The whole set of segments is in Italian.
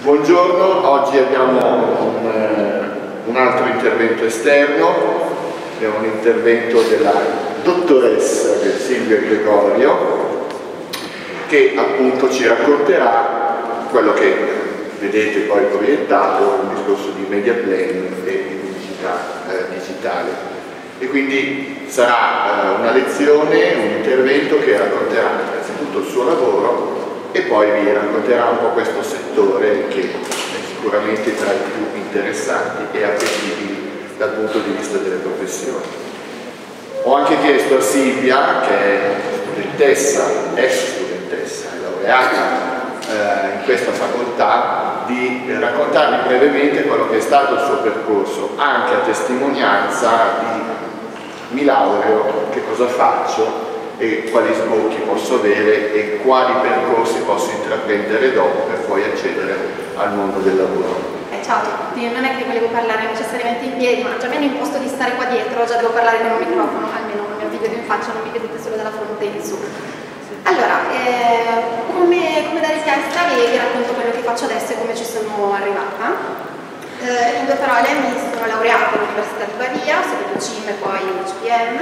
Buongiorno, oggi abbiamo un altro intervento esterno, è un intervento della dottoressa Silvia Gregorio, che appunto ci racconterà quello che vedete poi proiettato, un discorso di media planning e di pubblicità digitale. E quindi sarà una lezione, un intervento che racconterà innanzitutto il suo lavoro e poi vi racconterà un po' questo settore che è sicuramente tra i più interessanti e appetibili dal punto di vista delle professioni. Ho anche chiesto a Silvia, che è studentessa, ex studentessa e laureata in questa facoltà, di raccontarvi brevemente quello che è stato il suo percorso, anche a testimonianza di mi laureo, che cosa faccio e quali sbocchi posso avere e quali percorsi posso intraprendere dopo per poi accedere al mondo del lavoro. Ciao a tutti, non è che volevo parlare necessariamente in piedi, ma già mi hanno imposto di stare qua dietro, già devo parlare con un microfono, almeno non mi vedo in faccia, non mi vedete solo dalla fronte in su. Allora, come da richiesta vi racconto quello che faccio adesso e come ci sono arrivata. In due parole, mi sono laureata all'Università di Pavia, ho seguito CIM e poi CPM,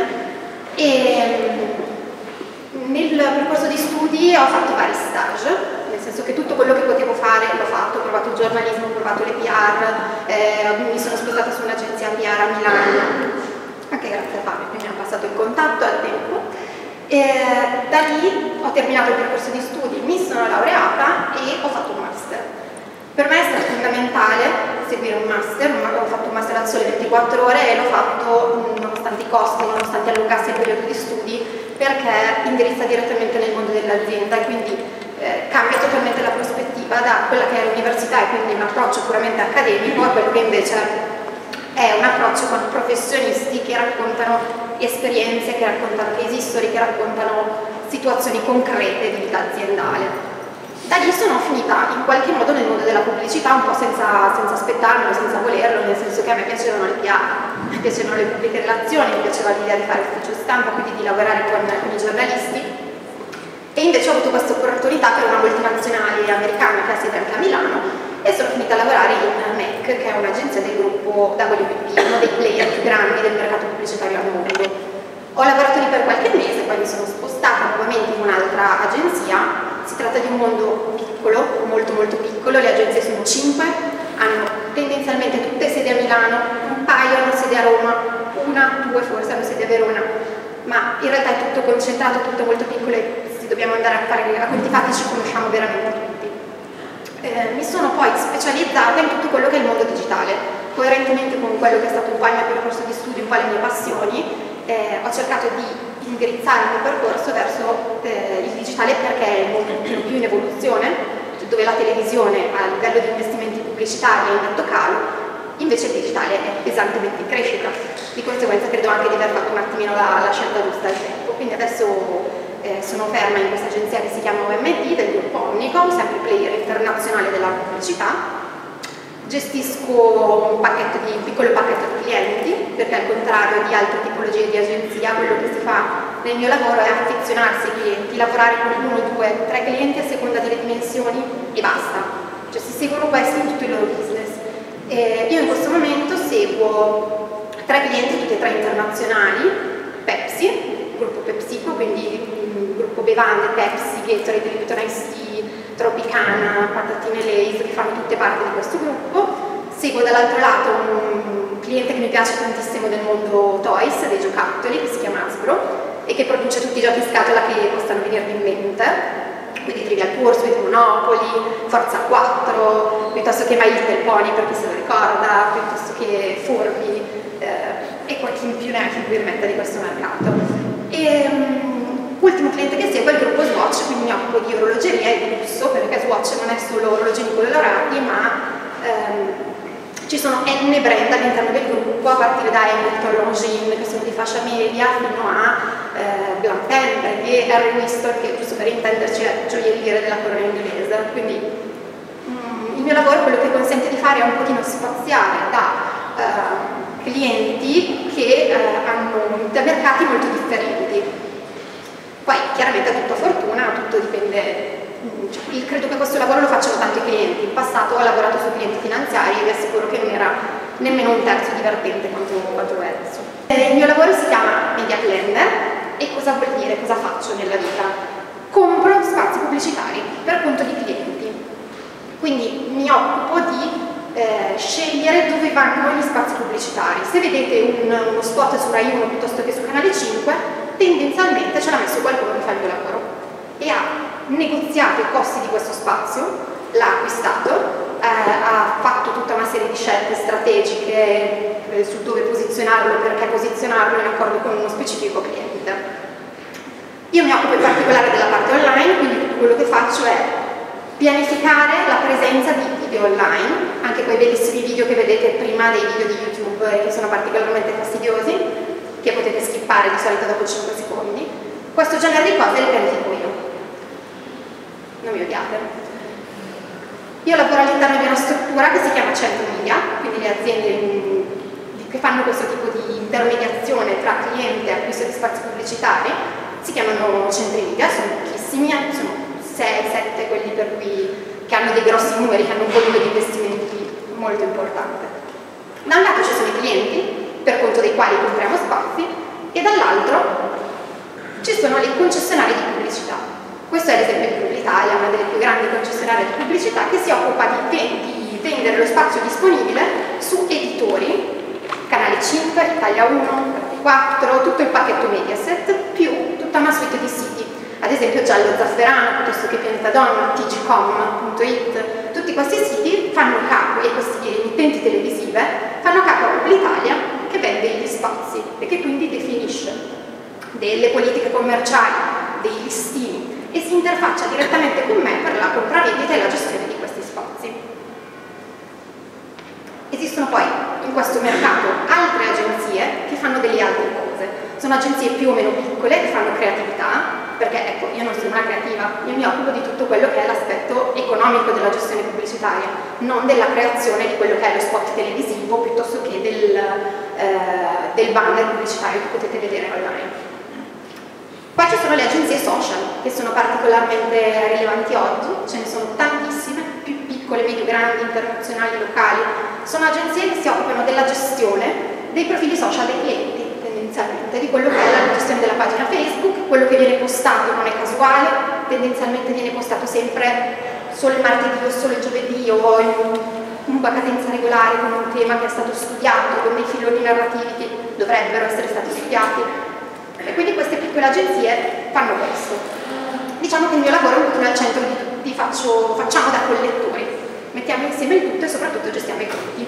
e nel percorso di studi ho fatto vari stage, nel senso che tutto quello che potevo fare l'ho fatto, ho provato il giornalismo, ho provato le PR, mi sono spostata su un'agenzia PR a Milano, anche grazie a Fabio, quindi mi ha passato il contatto al tempo. Da lì ho terminato il percorso di studi, mi sono laureata e ho fatto un master. Per me è stato fondamentale seguire un master, ho fatto un master al sole 24 ore e l'ho fatto nonostante i costi, nonostante allungasse il periodo di studi, perché indirizza direttamente nel mondo dell'azienda e quindi cambia totalmente la prospettiva da quella che è l'università e quindi un approccio puramente accademico a quello che invece è un approccio con professionisti che raccontano esperienze, che raccontano case history, che raccontano situazioni concrete di vita aziendale. Da lì sono finita in qualche modo nel mondo della pubblicità, un po' senza aspettarmelo, senza volerlo, nel senso che a me piacevano le PR, mi piacevano le pubbliche relazioni, mi piaceva l'idea di fare ufficio stampa, quindi di lavorare con i giornalisti. E invece ho avuto questa opportunità per una multinazionale americana che ha sede anche a Milano e sono finita a lavorare in MEC, che è un'agenzia del gruppo WPP, uno dei player più grandi del mercato pubblicitario al mondo. Ho lavorato lì per qualche mese, poi mi sono spostata nuovamente in un'altra agenzia. Si tratta di un mondo piccolo, molto molto piccolo, le agenzie sono 5, hanno tendenzialmente tutte sede a Milano, un paio hanno sede a Roma, una, due forse hanno sede a Verona, ma in realtà è tutto concentrato, tutto molto piccolo e se dobbiamo andare a fare a conti fatti ci conosciamo veramente tutti. Mi sono poi specializzata in tutto quello che è il mondo digitale, coerentemente con quello che è stato un po' il mio percorso di studio, un po' le mie passioni, ho cercato di indirizzare il mio percorso verso il digitale perché è il mondo più in evoluzione, dove la televisione a livello di investimenti pubblicitari è in netto calo, invece il digitale è pesantemente in crescita. Di conseguenza credo anche di aver fatto un attimino la scelta giusta al tempo. Quindi adesso sono ferma in questa agenzia che si chiama OMD del gruppo Omnicom, sempre player internazionale della pubblicità. Gestisco un piccolo pacchetto di clienti, perché al contrario di altre tipologie di agenzia, quello che si fa nel mio lavoro è affezionarsi ai clienti, lavorare con 1, 2, 3 clienti a seconda delle dimensioni e basta. Cioè si seguono questi in tutto il loro business. Io in questo momento seguo 3 clienti, tutti e 3 internazionali, Pepsi, gruppo PepsiCo, quindi gruppo bevande, Pepsi, Gatorade, Lipton Ice Tea, Tropicana, Patatine Lay's, che fanno tutte parte di questo gruppo. Seguo dall'altro lato un cliente che mi piace tantissimo del mondo toys, dei giocattoli, che si chiama Hasbro e che produce tutti i giochi in scatola che possono venirvi in mente, quindi Trivial Pursuit, Monopoly, Forza 4, piuttosto che My Little Pony per chi se lo ricorda, piuttosto che Furby e qualche in più ne ha chi più rimetta di questo mercato. Ultimo cliente che seguo è il gruppo Swatch, quindi mi occupo di orologeria e di lusso, perché Swatch non è solo orologini colorati, ma ci sono N brand all'interno del gruppo, a partire da Hamilton, Longines, che sono di fascia media, fino a Blancpain, Breguet, Harry Winston, che giusto per intenderci è gioielliere della corona inglese. Quindi il mio lavoro, quello che consente di fare è un pochino spaziare da clienti che hanno da mercati molto differenti. Poi chiaramente è tutto a fortuna, tutto dipende credo che questo lavoro lo facciano tanti clienti. In passato ho lavorato su clienti finanziari e vi assicuro che non era nemmeno un terzo divertente quanto è adesso. Il mio lavoro si chiama Media Planner e cosa vuol dire? Cosa faccio nella vita? Compro spazi pubblicitari per conto di clienti. Quindi mi occupo di scegliere dove vanno gli spazi pubblicitari. Se vedete uno spot su Rai 1 piuttosto che su Canale 5, tendenzialmente ce l'ha messo qualcuno che fa il mio lavoro e ha negoziato i costi di questo spazio, l'ha acquistato, ha fatto tutta una serie di scelte strategiche su dove posizionarlo, perché posizionarlo in accordo con uno specifico cliente. Io mi occupo in particolare della parte online, quindi tutto quello che faccio è pianificare la presenza di video online, anche quei bellissimi video che vedete prima dei video di YouTube che sono particolarmente fastidiosi, che potete skippare di solito dopo 5 secondi. Questo genere di cose le pianifico io. Non mi odiate. Io lavoro all'interno di una struttura che si chiama Centro Media, quindi le aziende che fanno questo tipo di intermediazione tra cliente e acquisto di spazi pubblicitari si chiamano centri media, sono pochissimi, sono 6-7 quelli che hanno dei grossi numeri, che hanno un volume di investimenti molto importante. Da un lato ci sono i clienti, per conto dei quali compriamo spazi, e dall'altro ci sono le concessionarie di pubblicità. Questo è l'esempio di Publitalia, una delle più grandi concessionarie di pubblicità, che si occupa di vendere lo spazio disponibile su editori, Canale 5, Italia 1, 4, tutto il pacchetto Mediaset, più tutta una suite di siti. Ad esempio Giallo Zafferano, piuttosto che Pianeta Donna, tgcom.it, tutti questi siti fanno capo, e queste emittenti televisive fanno capo a Publitalia, che vende gli spazi e che quindi definisce delle politiche commerciali, dei listini e si interfaccia direttamente con me per la compravendita e la gestione di questi spazi. Esistono poi in questo mercato altre agenzie che fanno delle altre cose. Sono agenzie più o meno piccole che fanno creatività, perché ecco, io non sono una creativa, io mi occupo di tutto quello che è l'aspetto economico della gestione pubblicitaria, non della creazione di quello che è lo spot televisivo piuttosto che del banner pubblicitario che potete vedere online. Poi ci sono le agenzie social, che sono particolarmente rilevanti oggi, ce ne sono tantissime, più piccole, medio grandi, internazionali, locali. Sono agenzie che si occupano della gestione dei profili social dei clienti, tendenzialmente, di quello che è la gestione della pagina Facebook, quello che viene postato non è casuale, tendenzialmente viene postato sempre solo il martedì o solo il giovedì o in una cadenza regolare con un tema che è stato studiato, con dei filoni narrativi che dovrebbero essere stati studiati. E quindi queste piccole agenzie fanno questo. Diciamo che il mio lavoro è un pochino al centro di tutti, facciamo da collettori, mettiamo insieme il tutto e soprattutto gestiamo i conti.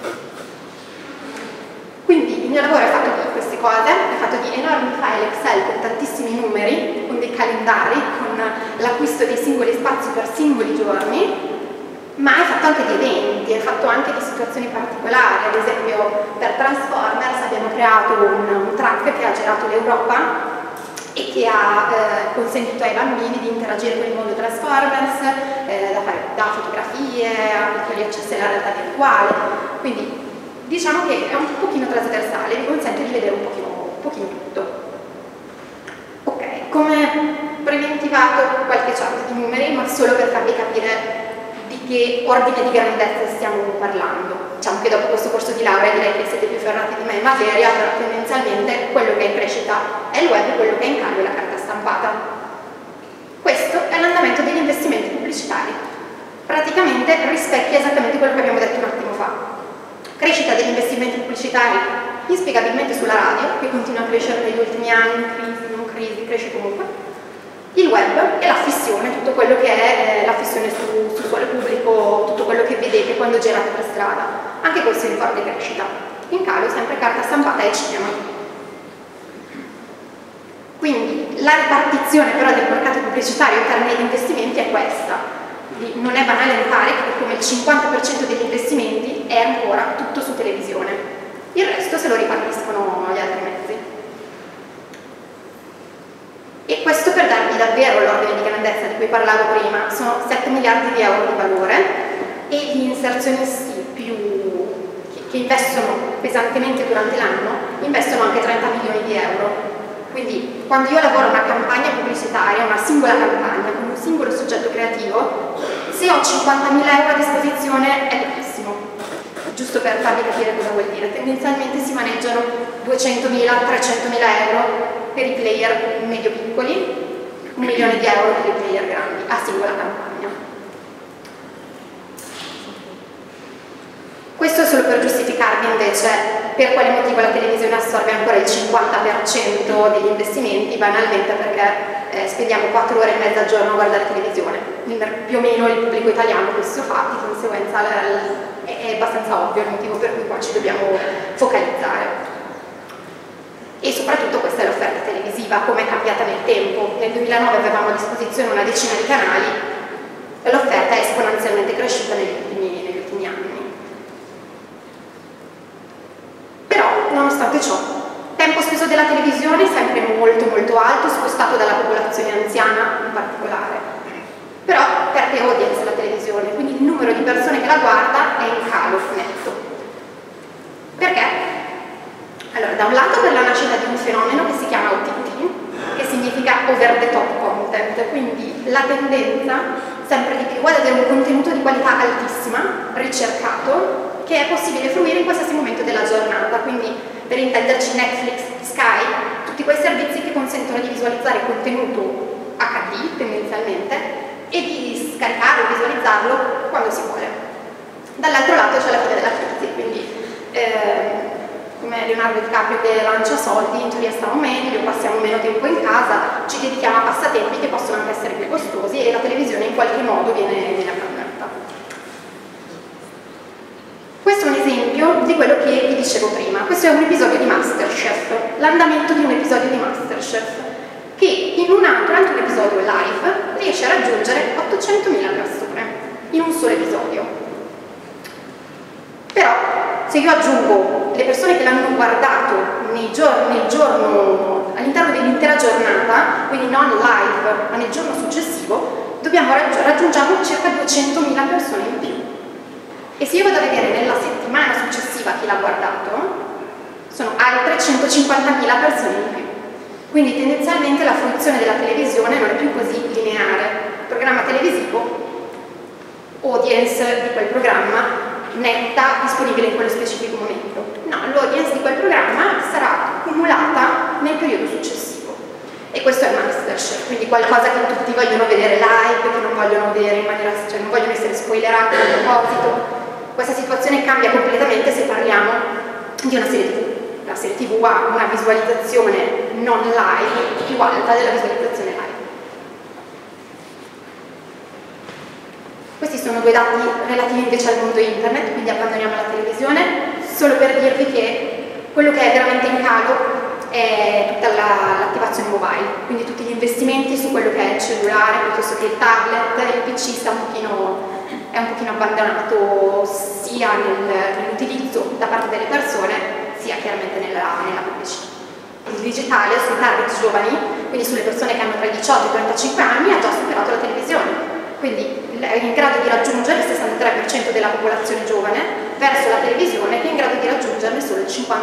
Quindi il mio lavoro è fatto di queste cose, è fatto di enormi file Excel con tantissimi numeri, con dei calendari, con l'acquisto dei singoli spazi per singoli giorni, ma è fatto anche di eventi, è fatto anche di situazioni particolari. Ad esempio per Transformers abbiamo creato un track che ha girato l'Europa e che ha consentito ai bambini di interagire con il mondo Transformers, da fotografie a piccoli accessi alla realtà virtuale. Quindi diciamo che è un pochino trasversale, vi consente di vedere un pochino tutto. Ok, come preventivato qualche chart di numeri, ma solo per farvi capire di che ordine di grandezza stiamo parlando. Diciamo che dopo questo corso di laurea direi che siete più ferrati di me in materia, però tendenzialmente quello che è in crescita è il web, quello che è in calo è la carta stampata. Questo è l'andamento degli investimenti pubblicitari. Praticamente rispecchia esattamente quello che abbiamo detto un attimo fa. Crescita degli investimenti pubblicitari inspiegabilmente sulla radio, che continua a crescere negli ultimi anni, crisi, non crisi, cresce comunque. Il web e l'affissione, tutto quello che è l'affissione su suolo pubblico, tutto quello che vedete quando girate per strada, anche questo è in forte crescita. In calo sempre carta stampata e cinema. Quindi la ripartizione però del mercato pubblicitario in termini di investimenti è questa. Non è banale notare che come il 50% degli investimenti è ancora tutto su televisione. Il resto se lo ripartiscono gli altri mezzi. E questo per darvi davvero l'ordine di grandezza di cui parlavo prima, sono 7 miliardi di euro di valore e gli inserzionisti che investono pesantemente durante l'anno investono anche 30 milioni di euro. Quindi quando io lavoro una campagna pubblicitaria, una singola campagna, con un singolo soggetto creativo, se ho 50.000 euro a disposizione è pochissimo. Giusto per farvi capire cosa vuol dire. Tendenzialmente si maneggiano 200.000, 300.000 euro per i player medio-piccoli, 1 milione di euro per i player grandi, a singola campagna. Questo è solo per giustificarvi invece per quale motivo la televisione assorbe ancora il 50% degli investimenti, banalmente perché spendiamo 4 ore e mezza al giorno a guardare televisione. Più o meno il pubblico italiano questo fa, di conseguenza è abbastanza ovvio il motivo per cui qua ci dobbiamo focalizzare. E soprattutto questa è l'offerta televisiva, come è cambiata nel tempo. Nel 2009 avevamo a disposizione una decina di canali e l'offerta è esponenzialmente cresciuta negli ultimi anni. Però, nonostante ciò, tempo speso della televisione sempre molto molto alto, spostato dalla popolazione anziana in particolare. Però perde audience la televisione, quindi il numero di persone che la guarda è in calo netto. Perché? Allora, da un lato per la nascita di un fenomeno che si chiama OTT, che significa over the top content, quindi la tendenza sempre di più ad avere un contenuto di qualità altissima, ricercato, che è possibile fruire in qualsiasi momento della giornata, quindi per intenderci Netflix, Sky, tutti quei servizi che consentono di visualizzare contenuto HD tendenzialmente e di scaricarlo, visualizzarlo quando si vuole. Dall'altro lato c'è la fine della crisi, quindi come Leonardo DiCaprio che lancia soldi, in teoria stiamo meglio, passiamo meno tempo in casa, ci dedichiamo a passatempi che possono anche essere più costosi e la televisione in qualche modo viene abbandonata. Questo è un esempio di quello che vi dicevo prima. Questo è un episodio di Masterchef, l'andamento di un episodio di Masterchef, che durante un episodio live riesce a raggiungere 800.000 persone in un solo episodio. Però, se io aggiungo le persone che l'hanno guardato all'interno dell'intera giornata, quindi non live, ma nel giorno successivo, raggiungiamo circa 200.000 persone in più. E se io vado a vedere nella settimana successiva chi l'ha guardato, sono altre 150.000 persone in più. Quindi tendenzialmente la fruizione della televisione non è più così lineare. Programma televisivo, audience di quel programma, netta, disponibile in quello specifico momento. No, l'audience di quel programma sarà accumulata nel periodo successivo. E questo è Masterchef, quindi qualcosa che tutti vogliono vedere live, che non vogliono vedere in maniera, cioè non vogliono essere spoilerati a proposito. Questa situazione cambia completamente se parliamo di una serie TV. La serie TV ha una visualizzazione non live più alta della visualizzazione live. Questi sono due dati relativi invece al mondo internet, quindi abbandoniamo la televisione, solo per dirvi che quello che è veramente in calo è tutta l'attivazione mobile, quindi tutti gli investimenti su quello che è il cellulare piuttosto che il tablet, il PC è un pochino abbandonato sia nell'utilizzo da parte delle persone sia chiaramente nella pubblicità. Il digitale sui target giovani, quindi sulle persone che hanno tra i 18 e i 35 anni, ha già superato la televisione. Quindi è in grado di raggiungere il 63% della popolazione giovane verso la televisione che è in grado di raggiungerne solo il 59%.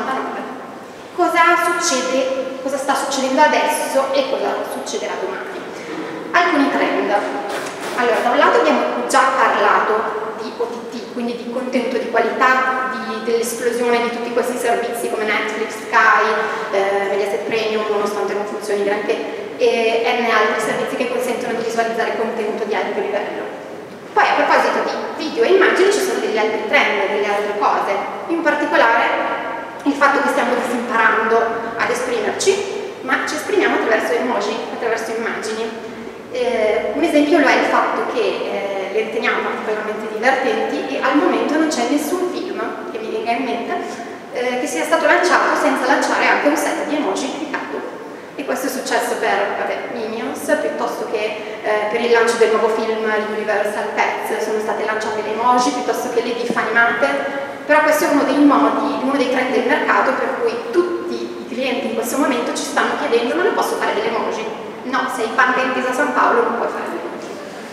Cosa sta succedendo adesso e cosa succederà domani? Alcuni trend. Allora, da un lato abbiamo già parlato di OTT, quindi di contenuto di qualità, dell'esplosione di tutti questi servizi come Netflix, Sky, Mediaset Premium, nonostante non funzioni granché, e N altri servizi che consentono di visualizzare contenuto di alto livello. Poi a proposito di video e immagini ci sono degli altri trend, delle altre cose, in particolare il fatto che stiamo disimparando ad esprimerci, ma ci esprimiamo attraverso emoji, attraverso immagini. Un esempio lo è il fatto che le riteniamo particolarmente divertenti e al momento non c'è nessun film che mi venga in mente che sia stato lanciato senza lanciare anche un set di emoji cliccato. E questo è successo per Minions, piuttosto che per il lancio del nuovo film di Universal Pets sono state lanciate le emoji, piuttosto che le GIF animate, però questo è uno dei trend del mercato per cui tutti i clienti in questo momento ci stanno chiedendo: ma non posso fare delle emoji? No, sei fan di Intesa San Paolo non puoi fare delle emoji.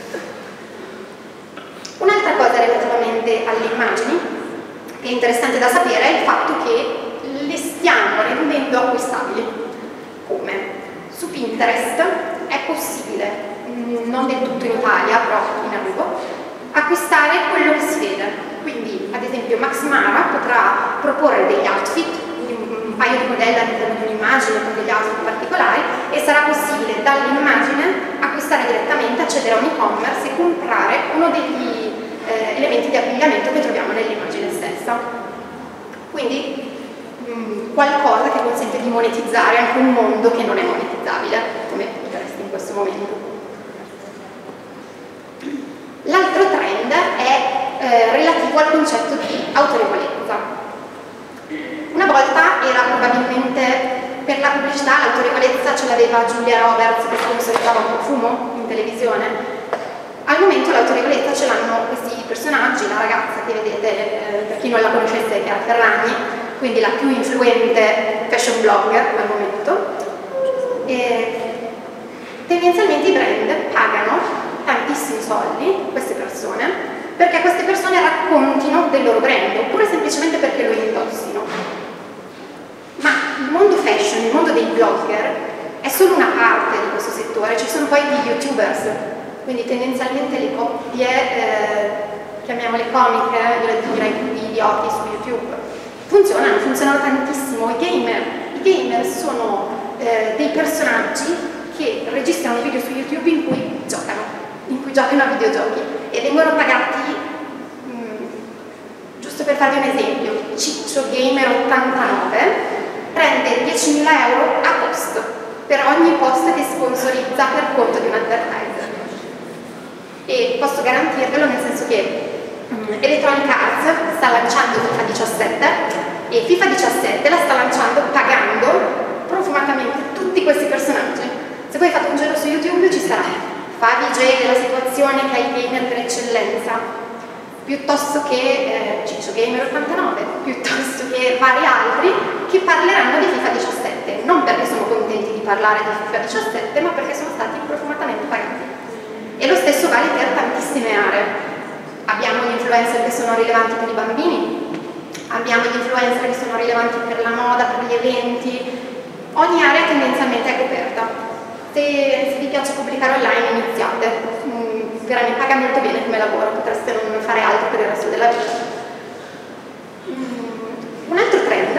Un'altra cosa relativamente alle immagini che è interessante da sapere è il fatto che le stiamo rendendo acquistabili. Come? Pinterest è possibile, non del tutto in Italia, però in arrivo, acquistare quello che si vede. Quindi, ad esempio, Max Mara potrà proporre degli outfit, un paio di modelli all'interno di un'immagine con degli outfit particolari, e sarà possibile dall'immagine acquistare direttamente, accedere a un e-commerce e comprare uno degli elementi di abbigliamento che troviamo nell'immagine stessa. Quindi qualcosa che consente di monetizzare anche un mondo che non è monetizzabile, come Pinterest in questo momento. L'altro trend è relativo al concetto di autorevolezza. Una volta era probabilmente per la pubblicità, l'autorevolezza ce l'aveva Julia Roberts che sponsorizzava un profumo in televisione. Al momento l'autorevolezza ce l'hanno questi personaggi, la ragazza che vedete, per chi non la conoscesse, Chiara Ferragni, quindi la più influente fashion blogger al momento. E tendenzialmente i brand pagano tantissimi soldi queste persone perché queste persone raccontino del loro brand, oppure semplicemente perché lo indossino. Ma il mondo fashion, il mondo dei blogger è solo una parte di questo settore, ci sono poi gli youtubers, quindi tendenzialmente le coppie, chiamiamole comiche, io direi gli idioti su YouTube, funzionano tantissimo. I gamer sono dei personaggi che registrano video su YouTube in cui giocano a videogiochi e vengono pagati, giusto per farvi un esempio, Ciccio Gamer 89 prende 10.000 euro a post per ogni post che sponsorizza per conto di un advertiser. E posso garantirvelo nel senso che Electronic Arts sta lanciando FIFA 17 e FIFA 17 la sta lanciando pagando profumatamente tutti questi personaggi. Se voi fate un giro su YouTube ci sarà Favi J della situazione che è il gamer per eccellenza, piuttosto che Ciccio Gamer 89, piuttosto che vari altri che parleranno di FIFA 17, non perché sono contenti di parlare di FIFA 17, ma perché sono stati profumatamente pagati. E lo stesso vale per tantissime aree. Abbiamo gli influencer che sono rilevanti per i bambini, abbiamo gli influencer che sono rilevanti per la moda, per gli eventi, ogni area tendenzialmente è coperta. Se vi piace pubblicare online iniziate, veramente paga molto bene come lavoro, potreste non fare altro per il resto della vita. Un altro trend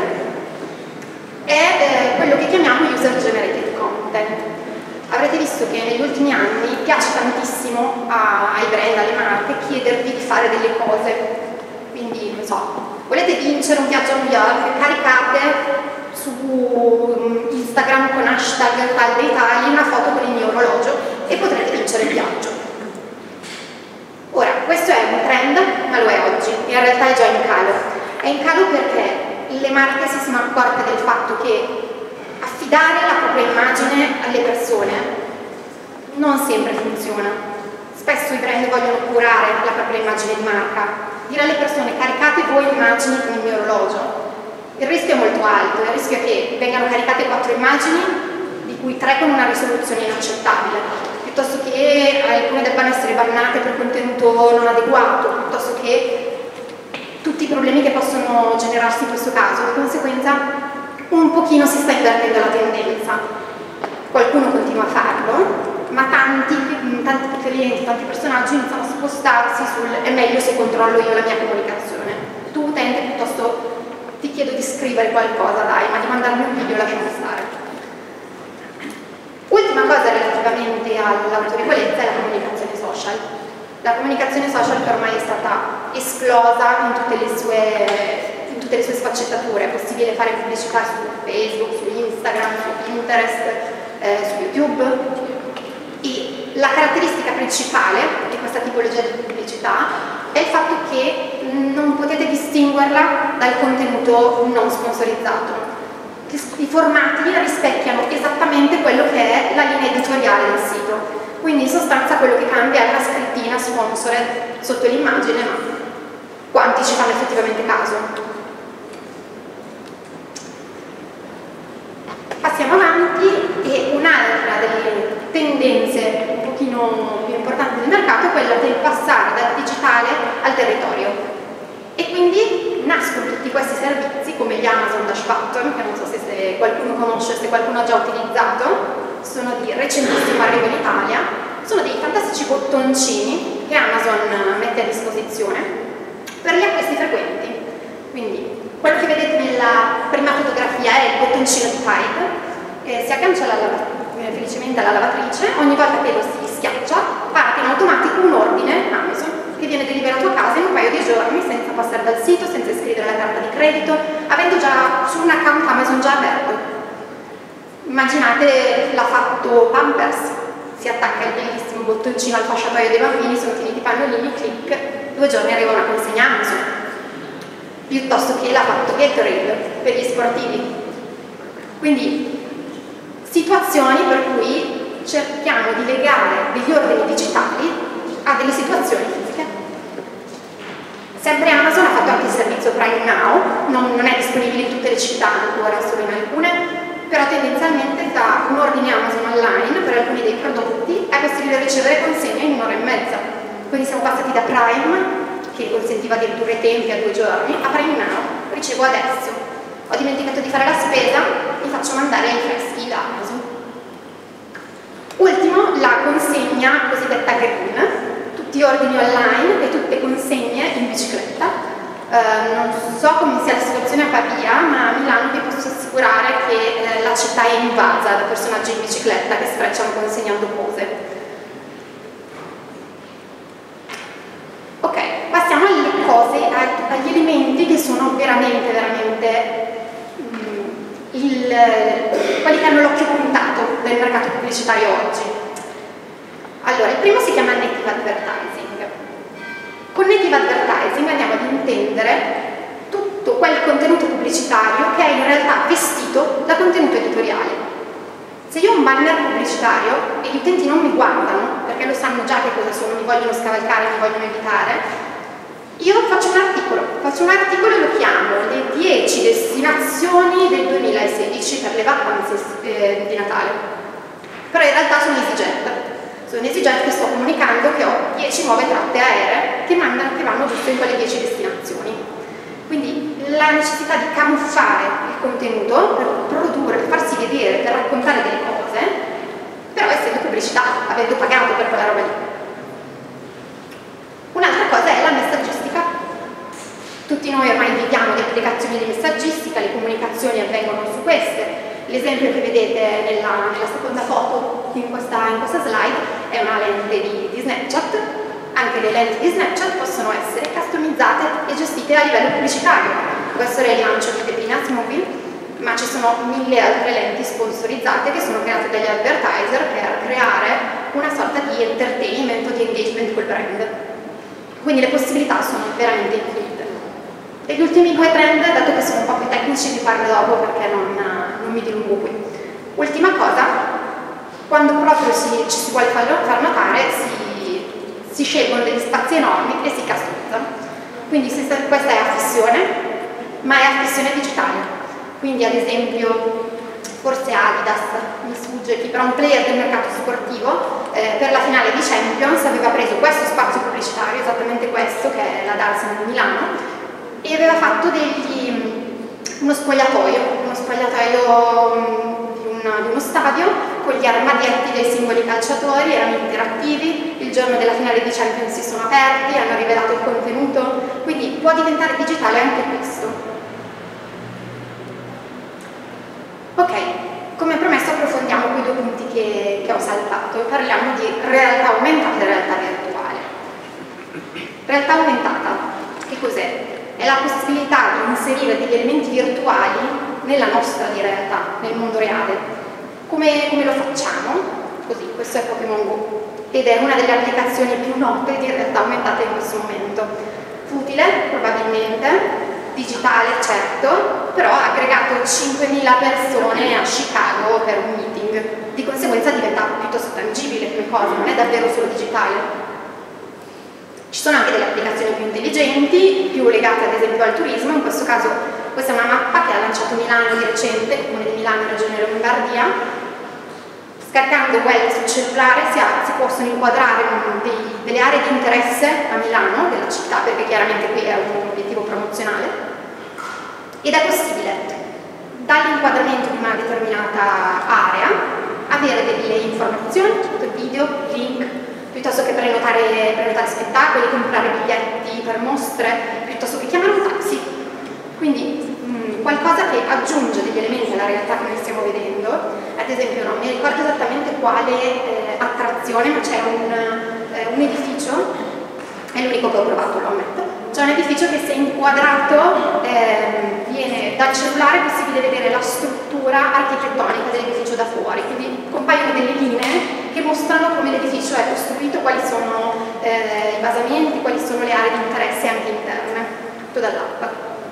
è quello che chiamiamo user generated content. Avrete visto che negli ultimi anni piace tantissimo ai brand, alle marche, chiedervi di fare delle cose. Quindi, non so, volete vincere un viaggio a New York, caricate su Instagram con hashtag tal dei tali una foto con il mio orologio e potrete vincere il viaggio. Ora, questo è un trend, ma lo è oggi, in realtà è già in calo. È in calo perché le marche si sono accorte del fatto che affidare la propria immagine alle persone non sempre funziona. Spesso i brand vogliono curare la propria immagine di marca, dire alle persone caricate voi immagini con il mio orologio. Il rischio è molto alto, il rischio è che vengano caricate 4 immagini, di cui 3 con una risoluzione inaccettabile, piuttosto che alcune debbano essere bannate per contenuto non adeguato, piuttosto che tutti i problemi che possono generarsi in questo caso. Di conseguenza un pochino si sta invertendo la tendenza. Qualcuno continua a farlo, ma tanti clienti, tanti personaggi iniziano a spostarsi sul è meglio se controllo io la mia comunicazione. Tu utente piuttosto ti chiedo di scrivere qualcosa, dai, ma di mandarmi un video lasciamo stare. Ultima cosa relativamente all'autorevolezza è la comunicazione social. La comunicazione social che ormai è stata esplosa in tutte le sue sfaccettature. È possibile fare pubblicità su Facebook, su Instagram, su Pinterest, su YouTube. E la caratteristica principale di questa tipologia di pubblicità è il fatto che non potete distinguerla dal contenuto non sponsorizzato. I formati rispecchiano esattamente quello che è la linea editoriale del sito, quindi in sostanza quello che cambia è una scrittina sponsored sotto l'immagine, ma quanti ci fanno effettivamente caso? Passiamo avanti e un'altra delle tendenze un pochino più importanti del mercato è quella del passare dal digitale al territorio. E quindi nascono tutti questi servizi come gli Amazon Dash Button, che non so se qualcuno conosce, se qualcuno ha già utilizzato, sono di recentissimo arrivo in Italia, sono dei fantastici bottoncini che Amazon mette a disposizione per gli acquisti frequenti. Quindi quello che vedete nella prima fotografia è il bottoncino di Tide, che si aggancia felicemente alla lavatrice. Ogni volta che lo si schiaccia parte in automatico un ordine Amazon che viene deliberato a casa in un paio di giorni senza passare dal sito, senza iscrivere la carta di credito, avendo già su un account Amazon già aperto. Immaginate l'ha fatto Pampers, si attacca il bellissimo bottoncino al fasciatoio dei bambini, sono finiti i pannolini, clic, 2 giorni arriva una consegna Amazon, piuttosto che l'ha fatto Gatorade per gli sportivi. Quindi situazioni per cui cerchiamo di legare degli ordini digitali a delle situazioni fisiche. Sempre Amazon ha fatto anche il servizio Prime Now, non è disponibile in tutte le città ancora, solo in alcune, però tendenzialmente da un ordine Amazon online per alcuni dei prodotti è possibile ricevere consegne in 1 ora e mezza. Quindi siamo passati da Prime, che consentiva di ridurre i tempi a 2 giorni, a Prime Now, ricevo adesso. Ho dimenticato di fare la spesa, mi faccio mandare i freschi da Amazon. Ultimo, la consegna cosiddetta green, tutti ordini online e tutte consegne in bicicletta. Non so come sia la situazione a Pavia, ma a Milano vi posso assicurare che la città è invasa da personaggi in bicicletta che sfrecciano consegnando cose. Ok, passiamo alle cose, agli elementi che sono veramente quelli che hanno l'occhio puntato del mercato pubblicitario oggi. Allora, il primo si chiama native advertising. Con native advertising andiamo ad intendere tutto quel contenuto pubblicitario che è in realtà vestito da contenuto editoriale. Se io ho un banner pubblicitario e gli utenti non mi guardano, perché lo sanno già che cosa sono, mi vogliono scavalcare, mi vogliono evitare, io faccio un articolo e lo chiamo le 10 destinazioni del 2016 per le vacanze di Natale. Però in realtà sono EasyJet che sto comunicando che ho 10 nuove tratte aeree che vanno giusto in quelle 10 destinazioni. Quindi la necessità di camuffare il contenuto per produrre, per farsi vedere, per raccontare delle cose, però essendo pubblicità, avendo pagato per quella roba lì. Un'altra cosa è la messaggistica. Tutti noi ormai viviamo di applicazioni di messaggistica, le comunicazioni avvengono su queste. L'esempio che vedete nella seconda foto in questa slide è una lente di Snapchat. Anche le lenti di Snapchat possono essere customizzate e gestite a livello pubblicitario. Questo è il lancio di The Peanuts Movie, ma ci sono 1000 altre lenti sponsorizzate che sono create dagli advertiser per creare una sorta di entertainment o di engagement col brand. Quindi le possibilità sono veramente infinite. Degli ultimi 2 trend, dato che sono un po' più tecnici, vi parlo dopo perché non mi dilungo qui. Ultima cosa, quando proprio ci si vuole far notare, si scelgono degli spazi enormi e si customizzano. Quindi questa è affissione, ma è affissione digitale. Quindi ad esempio, forse Adidas, mi sfugge chi, però un player del mercato sportivo, per la finale di Champions aveva preso questo spazio pubblicitario, esattamente questo, che è la Darsen di Milano, e aveva fatto uno spogliatoio di uno stadio con gli armadietti dei singoli calciatori, erano interattivi, il giorno della finale di Champions si sono aperti, hanno rivelato il contenuto, quindi può diventare digitale anche questo. Ok, come promesso approfondiamo quei 2 punti che ho saltato e parliamo di realtà aumentata e realtà virtuale. Realtà aumentata, che cos'è? È la possibilità di inserire degli elementi virtuali nella nostra di realtà, nel mondo reale. Come lo facciamo? Così, questo è Pokémon Go ed è una delle applicazioni più note di realtà aumentata in questo momento. Utile, probabilmente, digitale, certo, però ha aggregato 5.000 persone a Chicago per un meeting. Di conseguenza diventa piuttosto tangibile come cosa, non è davvero solo digitale. Ci sono anche delle applicazioni più intelligenti, più legate ad esempio al turismo. In questo caso questa è una mappa che ha lanciato Milano di recente, il Comune di Milano e Regione Lombardia. Scaricando quella sul cellulare si possono inquadrare delle aree di interesse a Milano, della città, perché chiaramente qui è un obiettivo promozionale, ed è possibile, dall'inquadramento di una determinata area, avere delle informazioni, video, link, piuttosto che prenotare spettacoli, comprare biglietti per mostre, piuttosto che chiamare un taxi. Quindi qualcosa che aggiunge degli elementi alla realtà che noi stiamo vedendo. Ad esempio, non mi ricordo esattamente quale attrazione, ma c'è un edificio, è l'unico che ho provato, lo ammetto. C'è un edificio che, se inquadrato, viene dal cellulare è possibile vedere la struttura architettonica dell'edificio da fuori, quindi compaiono delle linee che mostrano come l'edificio è costruito, quali sono i basamenti, quali sono le aree di interesse anche interne, tutto dall'app.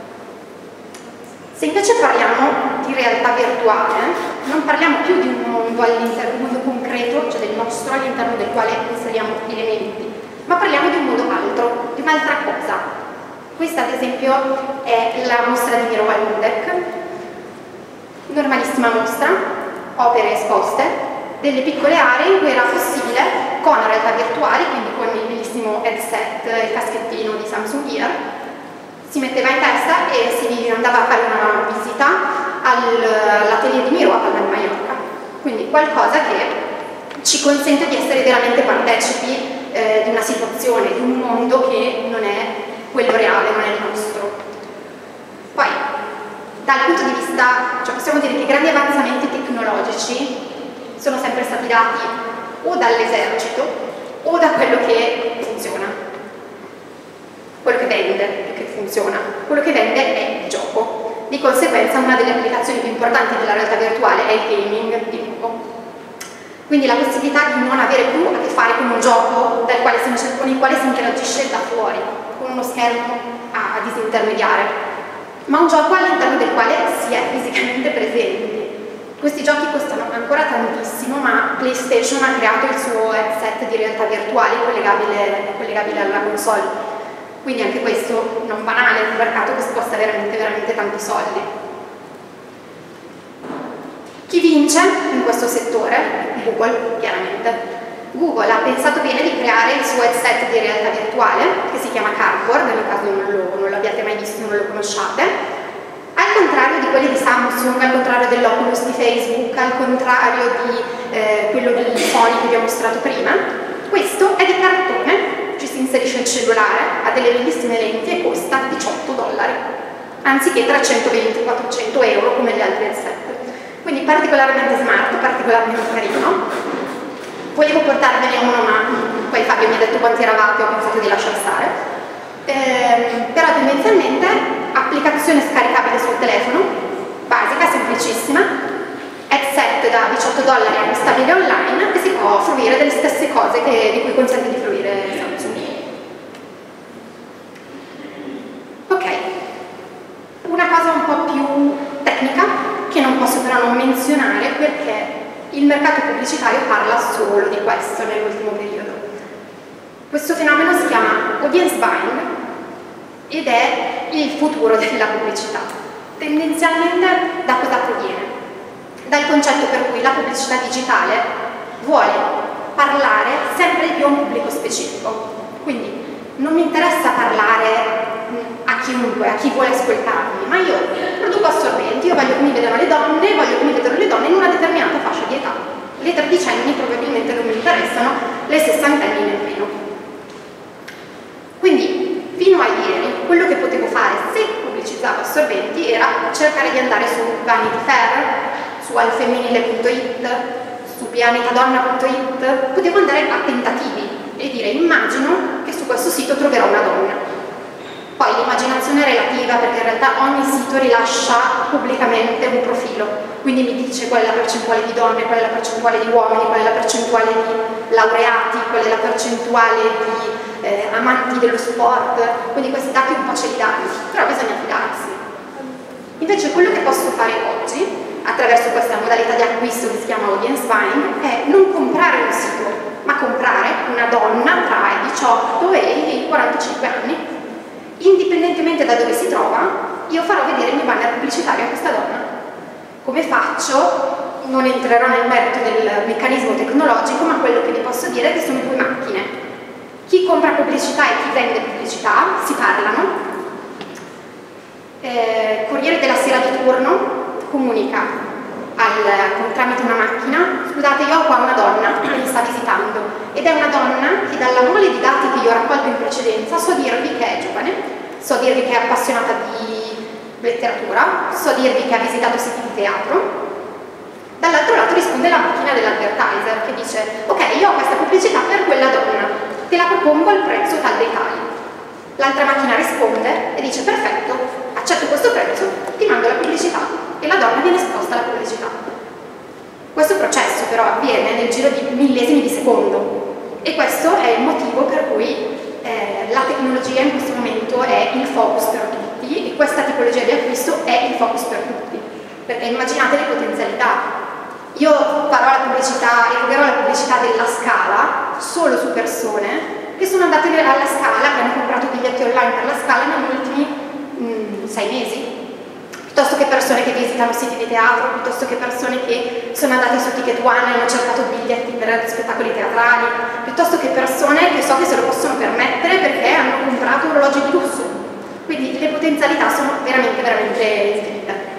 Se invece parliamo di realtà virtuale, non parliamo più di un mondo concreto, cioè del nostro, all'interno del quale inseriamo elementi, ma parliamo di un mondo altro, di un'altra cosa. Questa, ad esempio, è la mostra di Miro Walundek, normalissima mostra, opere esposte, delle piccole aree in cui era possibile, con realtà virtuali, quindi con il bellissimo headset, il caschettino di Samsung Gear, si metteva in testa e si andava a fare una visita all'atelier di Miro a Palma di Mallorca. Quindi qualcosa che ci consente di essere veramente partecipi di una situazione, di un mondo che non è quello reale, non è il nostro. Poi, dal punto di vista, cioè possiamo dire che i grandi avanzamenti tecnologici sono sempre stati dati o dall'esercito o da quello che funziona, quello che vende più che funziona. Quello che vende è il gioco. Di conseguenza una delle applicazioni più importanti della realtà virtuale è il gaming, di nuovo. Quindi la possibilità di non avere più a che fare con un gioco con il quale si interagisce da fuori, con uno schermo a disintermediare, ma un gioco all'interno del quale si è fisicamente presenti. Questi giochi costano ancora tantissimo, ma PlayStation ha creato il suo headset di realtà virtuale collegabile alla console. Quindi anche questo non banale, è un mercato che sposta veramente tanti soldi. Chi vince in questo settore? Google, chiaramente. Google ha pensato bene di creare il suo headset di realtà virtuale, che si chiama Cardboard, nel caso non l'abbiate mai visto, non lo conosciate. Al contrario di quelli di Samsung, al contrario dell'Oculus di Facebook, al contrario di quello di Sony che vi ho mostrato prima, questo è di cartone, ci si inserisce il cellulare, ha delle bellissime lenti e costa $18, anziché 320-400 euro come gli altri headset. Quindi particolarmente smart, particolarmente carino. Volevo portarvene uno, ma poi Fabio mi ha detto quanti eravate, ho pensato di lasciar stare. Però tendenzialmente applicazione scaricabile sul telefono, basica, semplicissima, headset da $18 acquistabile online e si può fruire delle stesse cose di cui consente di fruire Samsung. Ok, una cosa un po' più tecnica che non posso però non menzionare perché il mercato pubblicitario parla solo di questo nell'ultimo periodo. Questo fenomeno si chiama audience buying ed è il futuro della pubblicità. Tendenzialmente da cosa proviene? Dal concetto per cui la pubblicità digitale vuole parlare sempre di più a un pubblico specifico. Quindi non mi interessa parlare a chiunque, a chi vuole ascoltarmi, ma io produco assorbenti, io voglio che mi vedano le donne, voglio che mi vedano le donne in una determinata fascia di età. Le 13enni probabilmente non mi interessano, le 60enni nemmeno. Quindi, fino a ieri, quello che potevo fare se pubblicizzavo assorbenti era cercare di andare su Vanity Fair, su alfemminile.it, su pianetadonna.it, potevo andare a tentativi e dire immagino che su questo sito troverò una donna. Poi l'immaginazione è relativa perché in realtà ogni sito rilascia pubblicamente un profilo, quindi mi dice qual è la percentuale di donne, qual è la percentuale di uomini, qual è la percentuale di laureati, qual è la percentuale di amanti dello sport, quindi questi dati un po' ce li danno, però bisogna fidarsi. Invece quello che posso fare oggi, attraverso questa modalità di acquisto che si chiama audience buying, è non comprare un sito, ma comprare una donna tra i 18 e i 45 anni. Indipendentemente da dove si trova, io farò vedere il mio banner pubblicitario a questa donna. Come faccio? Non entrerò nel merito del meccanismo tecnologico, ma quello che vi posso dire è che sono due macchine. Chi compra pubblicità e chi vende pubblicità si parlano. Corriere della Sera di turno comunica tramite una macchina: scusate, io ho qua una donna che mi sta visitando, ed è una donna che dalla mole di dati che io ho raccolto in precedenza so dirvi che è giovane, so dirvi che è appassionata di letteratura, so dirvi che ha visitato siti di teatro. Dall'altro lato risponde la macchina dell'advertiser che dice: ok, io ho questa pubblicità per quella donna, te la propongo al prezzo tal dei tali. L'altra macchina risponde e dice: perfetto, accetto questo prezzo, ti mando la pubblicità, e la donna viene esposta alla pubblicità. Questo processo però avviene nel giro di millesimi di secondo, e questo è il motivo per cui la tecnologia in questo momento è il focus per tutti, e questa tipologia di acquisto è il focus per tutti, perché immaginate le potenzialità. Io farò la pubblicità, erogerò la pubblicità della Scala solo su persone che sono andate alla Scala, che hanno comprato biglietti online per la Scala negli ultimi 6 mesi, piuttosto che persone che visitano siti di teatro, piuttosto che persone che sono andate su Ticket One e hanno cercato biglietti per spettacoli teatrali, piuttosto che persone che so che se lo possono permettere perché hanno comprato orologi di lusso. Quindi le potenzialità sono veramente, veramente infinite.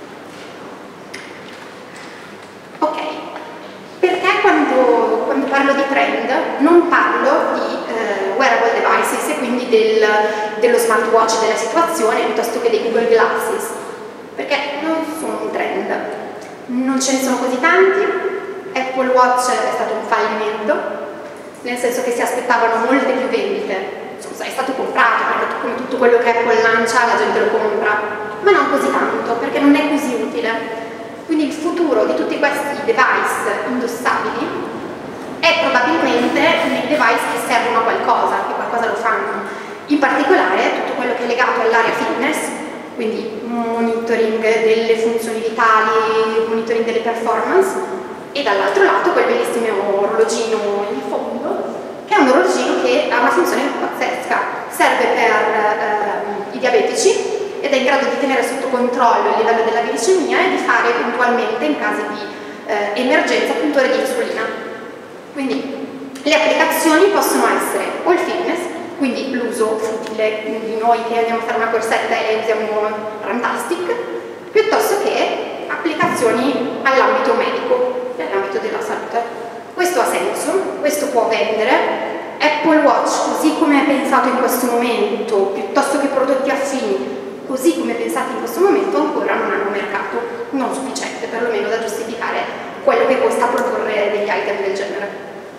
Ok, perché quando parlo di trend non parlo di wearable devices e quindi dello smartwatch della situazione piuttosto che dei Google Glasses, perché non sono un trend, non ce ne sono così tanti. Apple Watch è stato un fallimento, nel senso che si aspettavano molte più vendite. Insomma, è stato comprato, perché come tutto quello che Apple lancia la gente lo compra, ma non così tanto, perché non è così utile. Quindi il futuro di tutti questi device indossabili è probabilmente nei device che servono a qualcosa, che qualcosa lo fanno. In particolare tutto quello che è legato all'area fitness, quindi monitoring delle funzioni vitali, monitoring delle performance, e dall'altro lato quel bellissimo orologino in fondo, che è un orologino che ha una funzione pazzesca, serve per i diabetici ed è in grado di tenere sotto controllo il livello della glicemia e di fare eventualmente, in casi di emergenza, puntore di insulina. Quindi le applicazioni possono essere o il fitness, quindi l'uso futile di noi che andiamo a fare una corsetta e usiamo Runtastic, piuttosto che applicazioni all'ambito medico e all'ambito della salute. Questo ha senso, questo può vendere. Apple Watch, così come è pensato in questo momento, piuttosto che prodotti affini, così come pensati in questo momento, ancora non hanno mercato non sufficiente, perlomeno da giustificare quello che costa produrre degli item del genere.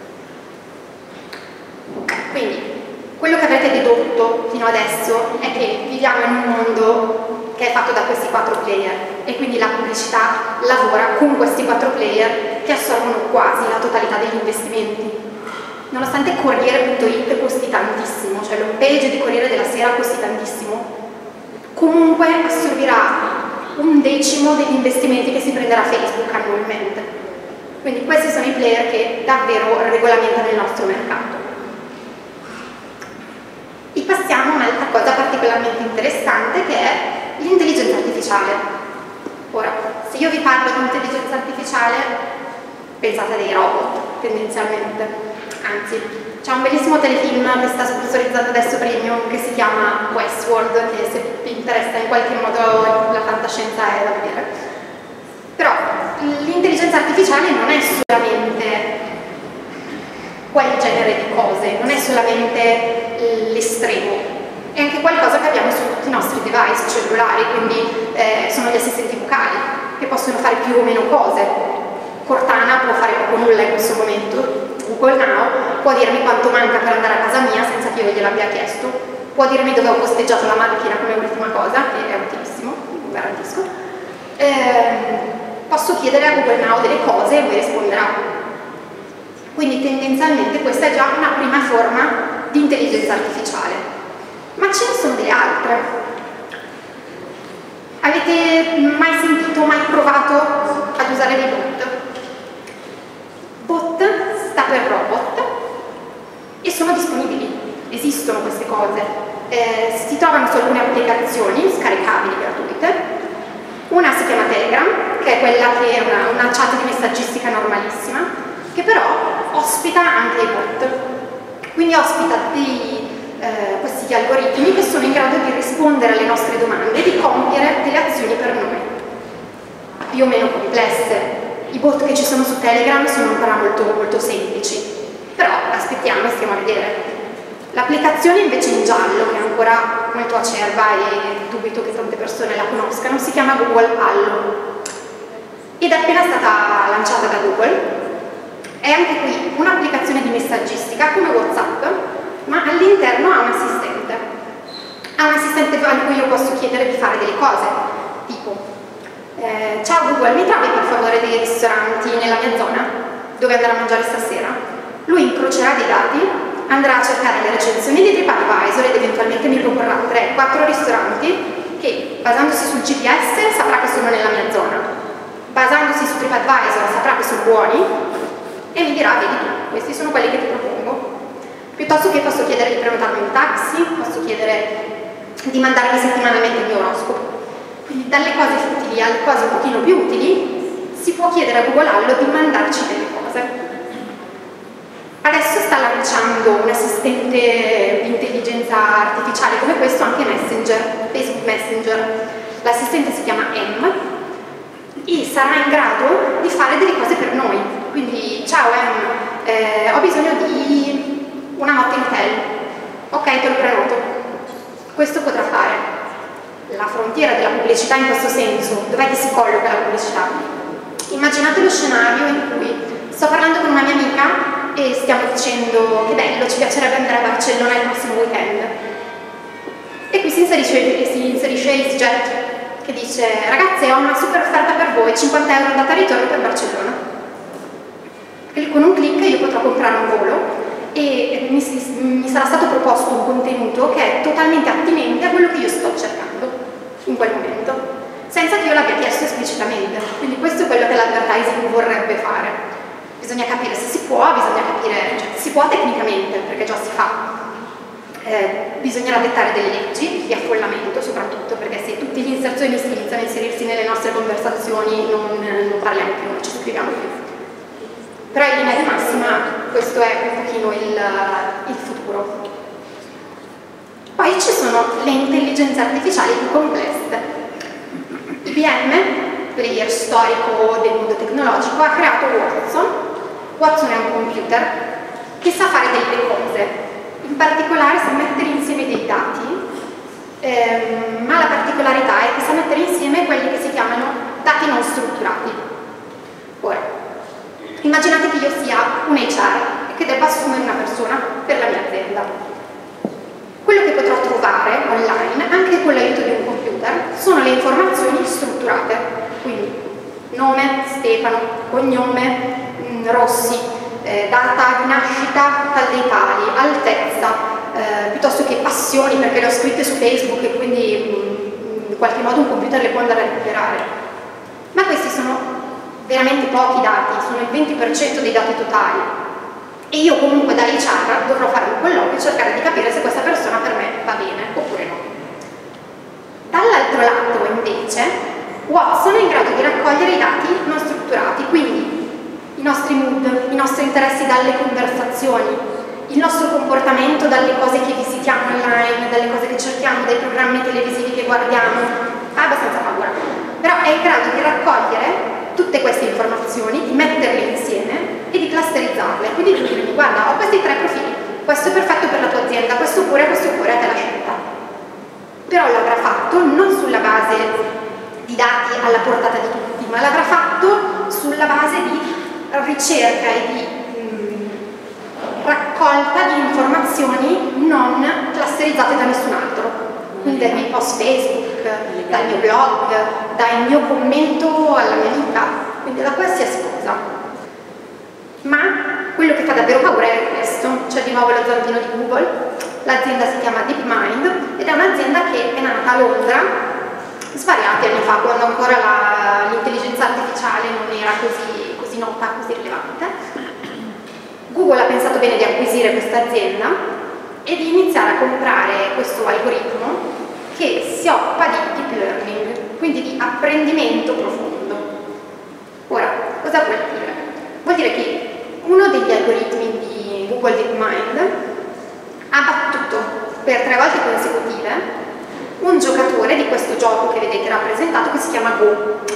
Quindi, quello che avrete dedotto fino adesso è che viviamo in un mondo che è fatto da questi 4 player, e quindi la pubblicità lavora con questi 4 player che assorbono quasi la totalità degli investimenti. Nonostante Corriere.it costi tantissimo, cioè l'home page di Corriere della Sera costi tantissimo, comunque assorbirà 1/10 degli investimenti che si prenderà Facebook annualmente. Quindi questi sono i player che davvero regolamentano il nostro mercato. E passiamo a un'altra cosa particolarmente interessante, che è l'intelligenza artificiale. Ora, se io vi parlo di intelligenza artificiale, pensate a dei robot, tendenzialmente. Anzi, c'è un bellissimo telefilm che sta sponsorizzando adesso Premium che si chiama Westworld, che se vi interessa in qualche modo la fantascienza è da vedere. Però l'intelligenza artificiale non è solamente quel genere di cose, non è solamente l'estremo, è anche qualcosa che abbiamo su tutti i nostri device cellulari, quindi sono gli assistenti vocali che possono fare più o meno cose. Cortana può fare poco nulla in questo momento. Google Now può dirmi quanto manca per andare a casa mia senza che io gliel'abbia chiesto, può dirmi dove ho posteggiato la macchina come ultima cosa, che è utilissimo, vi garantisco. Posso chiedere a Google Now delle cose e lui risponderà. Quindi tendenzialmente questa è già una prima forma di intelligenza artificiale. Ma ce ne sono delle altre. Avete mai sentito, mai provato ad usare dei bot? Bot sta per robot e sono disponibili, esistono queste cose, si trovano su alcune applicazioni scaricabili gratuite. Una si chiama Telegram, che è quella che è una chat di messaggistica normalissima, che però ospita anche i bot, quindi ospita questi algoritmi che sono in grado di rispondere alle nostre domande e di compiere delle azioni per noi. più o meno complesse. I bot che ci sono su Telegram sono ancora molto semplici, però aspettiamo e stiamo a vedere. L'applicazione invece in giallo, che è ancora molto acerba e dubito che tante persone la conoscano, si chiama Google Allo ed è appena stata lanciata da Google. È anche qui un'applicazione di messaggistica come WhatsApp, ma all'interno ha un assistente. Ha un assistente a cui io posso chiedere di fare delle cose, tipo ciao Google, mi trovi per favore dei ristoranti nella mia zona dove andare a mangiare stasera? Lui incrocerà dei dati, andrà a cercare le recensioni di TripAdvisor ed eventualmente mi proporrà 3-4 ristoranti che, basandosi sul GPS, saprà che sono nella mia zona, basandosi su TripAdvisor saprà che sono buoni e mi dirà, vedi tu, questi sono quelli che ti propongo. Piuttosto che posso chiedere di prenotarmi un taxi, posso chiedere di mandarmi settimanalmente il mio oroscopo. Quindi dalle cose futili alle cose un pochino più utili si può chiedere a Google Allo di mandarci delle cose. Adesso sta lanciando un assistente di intelligenza artificiale come questo anche Messenger, Facebook Messenger. L'assistente si chiama M e sarà in grado di fare delle cose per noi. Quindi, ciao M, ho bisogno di una notte in hotel. Ok, te lo prenoto. Questo potrà fare. La frontiera della pubblicità in questo senso, dov'è che si colloca la pubblicità? Immaginate lo scenario in cui sto parlando con una mia amica e stiamo dicendo che bello, ci piacerebbe andare a Barcellona il prossimo weekend. E qui si inserisce EasyJet che dice ragazze ho una super offerta per voi, 50 euro andata e ritorno per Barcellona. E con un clic io potrò comprare un volo e mi sarà stato proposto un contenuto che è totalmente attinente a quello che io sto cercando in quel momento, senza che io l'abbia chiesto esplicitamente. Quindi questo è quello che l'advertising vorrebbe fare. Bisogna capire se si può, bisogna capire, cioè, si può tecnicamente, perché già si fa. Bisognerà dettare delle leggi di affollamento soprattutto, perché se tutti gli inserzionisti iniziano a inserirsi nelle nostre conversazioni non parliamo più, non ci scriviamo più. Però in linea di massima questo è un pochino il futuro. Poi ci sono le intelligenze artificiali più complesse. IBM, player storico del mondo tecnologico, ha creato Watson. Watson è un computer che sa fare delle cose, in particolare sa mettere insieme dei dati, ma la particolarità è che sa mettere insieme quelli che si chiamano dati non strutturati. Ora, immaginate che io sia un HR e che debba assumere una persona per la mia azienda. Quello che potrò trovare online, anche con l'aiuto di un computer, sono le informazioni strutturate, quindi nome, Stefano, cognome, Rossi, data di nascita tal dei tali, altezza, piuttosto che passioni, perché le ho scritte su Facebook e quindi in qualche modo un computer le può andare a recuperare. Ma questi sono veramente pochi dati, sono il 20% dei dati totali. E io comunque da HR dovrò fare un colloquio e cercare di capire se questa persona per me va bene oppure no. Dall'altro lato invece Watson è in grado di raccogliere i dati non strutturati, quindi i nostri mood, i nostri interessi dalle conversazioni, il nostro comportamento dalle cose che visitiamo online, dalle cose che cerchiamo, dai programmi televisivi che guardiamo, ha abbastanza paura, però è in grado di raccogliere tutte queste informazioni, di metterle insieme e di clusterizzarle, quindi di dirmi guarda ho questi 3 profili, questo è perfetto per la tua azienda, questo pure, a te la scelta. Però l'avrà fatto non sulla base di dati alla portata di tutti, ma l'avrà fatto sulla base di ricerca e di raccolta di informazioni non clusterizzate da nessun altro. Quindi dai miei post Facebook, dal mio blog, dal mio commento alla mia amica, quindi da qualsiasi cosa. Ma quello che fa davvero paura è questo, c'è di nuovo lo zampino di Google, l'azienda si chiama DeepMind ed è un'azienda che è nata a Londra svariati anni fa, quando ancora l'intelligenza artificiale non era così nota, così rilevante. Google ha pensato bene di acquisire questa azienda e di iniziare a comprare questo algoritmo che si occupa di deep learning, quindi di apprendimento profondo. Ora, cosa vuol dire? Vuol dire che uno degli algoritmi di Google DeepMind ha battuto per 3 volte consecutive un giocatore di questo gioco che vedete rappresentato che si chiama Go.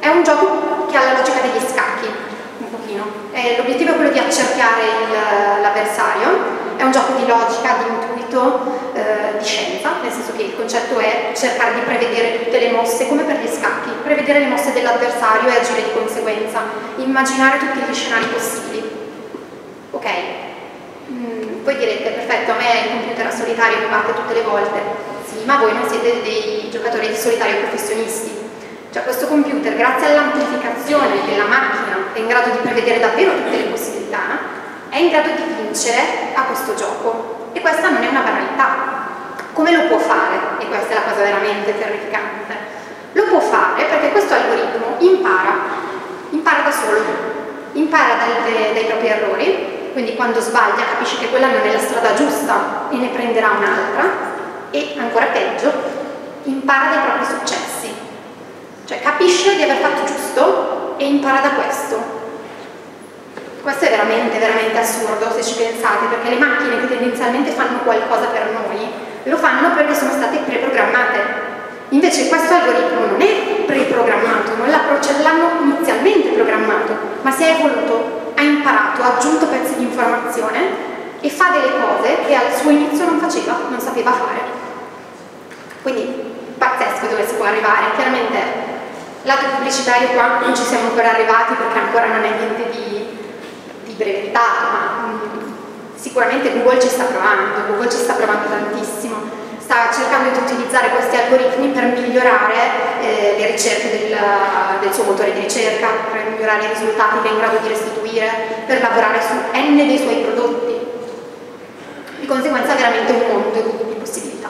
È un gioco che ha la logica degli scacchi, un pochino. L'obiettivo è quello di accerchiare l'avversario. È un gioco di logica, di intuito, di scienza, nel senso che il concetto è cercare di prevedere tutte le mosse, come per gli scacchi, prevedere le mosse dell'avversario e agire di conseguenza, immaginare tutti gli scenari possibili. Ok? Voi direte, perfetto, a me il computer a solitario mi batte tutte le volte. Sì, ma voi non siete dei giocatori di solitario professionisti. Cioè questo computer, grazie all'amplificazione della macchina, è in grado di prevedere davvero tutte le possibilità, è in grado di vincere a questo gioco. E questa non è una banalità. Come lo può fare? E questa è la cosa veramente terrificante. Lo può fare perché questo algoritmo impara da solo, impara dai propri errori, quindi quando sbaglia capisce che quella non è la strada giusta e ne prenderà un'altra, e ancora peggio, impara dai propri successi. Cioè capisce di aver fatto giusto e impara da questo. Questo è veramente, veramente assurdo se ci pensate, perché le macchine che tendenzialmente fanno qualcosa per noi, lo fanno perché sono state preprogrammate. Invece questo algoritmo non è preprogrammato, non l'hanno inizialmente programmato, ma si è evoluto, ha imparato, ha aggiunto pezzi di informazione e fa delle cose che al suo inizio non faceva, non sapeva fare. Quindi pazzesco dove si può arrivare. Chiaramente lato pubblicitario qua non ci siamo ancora arrivati perché ancora non è niente di brevettato, ma sicuramente Google ci sta provando tantissimo, sta cercando di utilizzare questi algoritmi per migliorare le ricerche del suo motore di ricerca, per migliorare i risultati che è in grado di restituire, per lavorare su N dei suoi prodotti. Di conseguenza veramente un mondo di possibilità.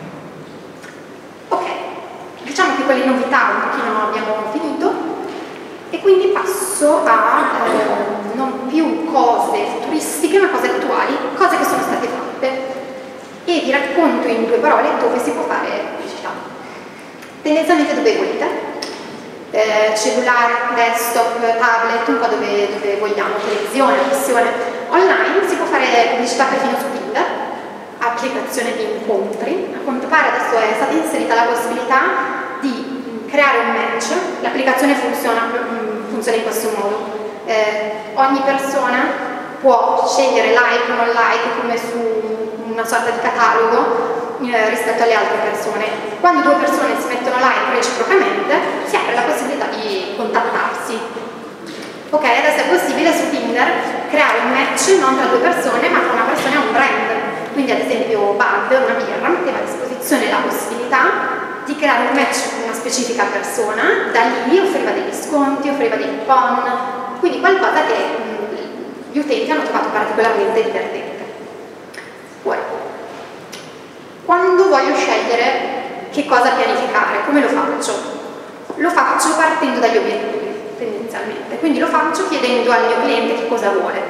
Ok, diciamo che quelle novità un pochino abbiamo finito. E quindi passo a non più cose futuristiche ma cose attuali, cose che sono state fatte, e vi racconto in 2 parole dove si può fare pubblicità. Tendenzialmente dove volete, cellulare, desktop, tablet, un po' dove vogliamo, televisione, missione. Online si può fare pubblicità perfino su Tinder, applicazione di incontri. A quanto pare adesso è stata inserita la possibilità di creare un match. L'applicazione funziona in questo modo. Ogni persona può scegliere like o non like come su una sorta di catalogo rispetto alle altre persone. Quando 2 persone si mettono like reciprocamente si apre la possibilità di contattarsi. Ok, adesso è possibile su Tinder creare un match non tra 2 persone ma tra una persona e un brand. Quindi ad esempio Bud, una birra, metteva a disposizione la possibilità di creare un match con una specifica persona, da lì offriva degli sconti, offriva dei coupon, quindi qualcosa che gli utenti hanno trovato particolarmente divertente. Ora, quando voglio scegliere che cosa pianificare, come lo faccio? Lo faccio partendo dagli obiettivi, tendenzialmente, quindi lo faccio chiedendo al mio cliente che cosa vuole.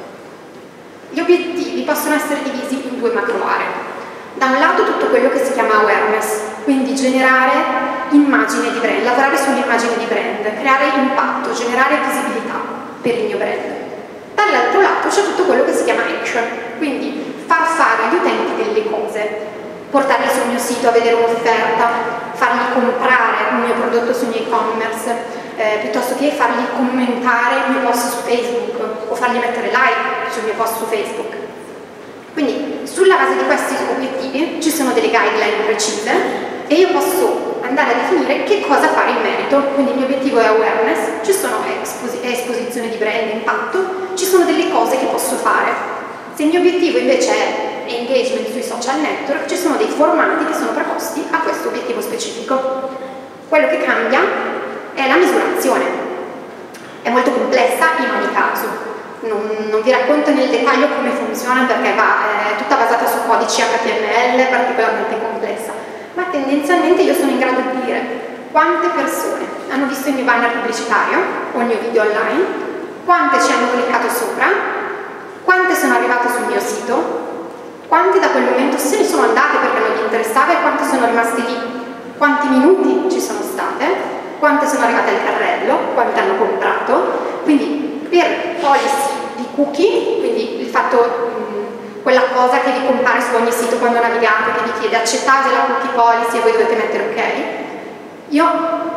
Gli obiettivi possono essere divisi in 2 macro aree. Da un lato tutto quello che si chiama awareness, quindi generare immagine di brand, lavorare sull'immagine di brand, creare impatto, generare visibilità per il mio brand. Dall'altro lato c'è tutto quello che si chiama action, quindi far fare agli utenti delle cose, portarli sul mio sito a vedere un'offerta, fargli comprare un mio prodotto su mio e-commerce, piuttosto che fargli commentare il mio post su Facebook o fargli mettere like sul mio post su Facebook. Quindi sulla base di questi obiettivi ci sono delle guideline precise e io posso andare a definire che cosa fare in merito. Quindi il mio obiettivo è awareness, ci sono esposizione di brand, impatto, ci sono delle cose che posso fare. Se il mio obiettivo invece è engagement sui social network, ci sono dei formati che sono preposti a questo obiettivo specifico. Quello che cambia è la misurazione. È molto complessa in ogni caso. Non vi racconto nel dettaglio come funziona perché è tutta basata su codici HTML particolarmente complessa, ma tendenzialmente io sono in grado di dire quante persone hanno visto il mio banner pubblicitario o il mio video online, quante ci hanno cliccato sopra, quante sono arrivate sul mio sito, quante da quel momento se ne sono andate perché non gli interessava e quante sono rimaste lì, quanti minuti ci sono state, quante sono arrivate al carrello, quante hanno comprato. Quindi per policy di cookie, quindi il fatto, quella cosa che vi compare su ogni sito quando navigate, che vi chiede accettate la cookie policy e voi dovete mettere ok, io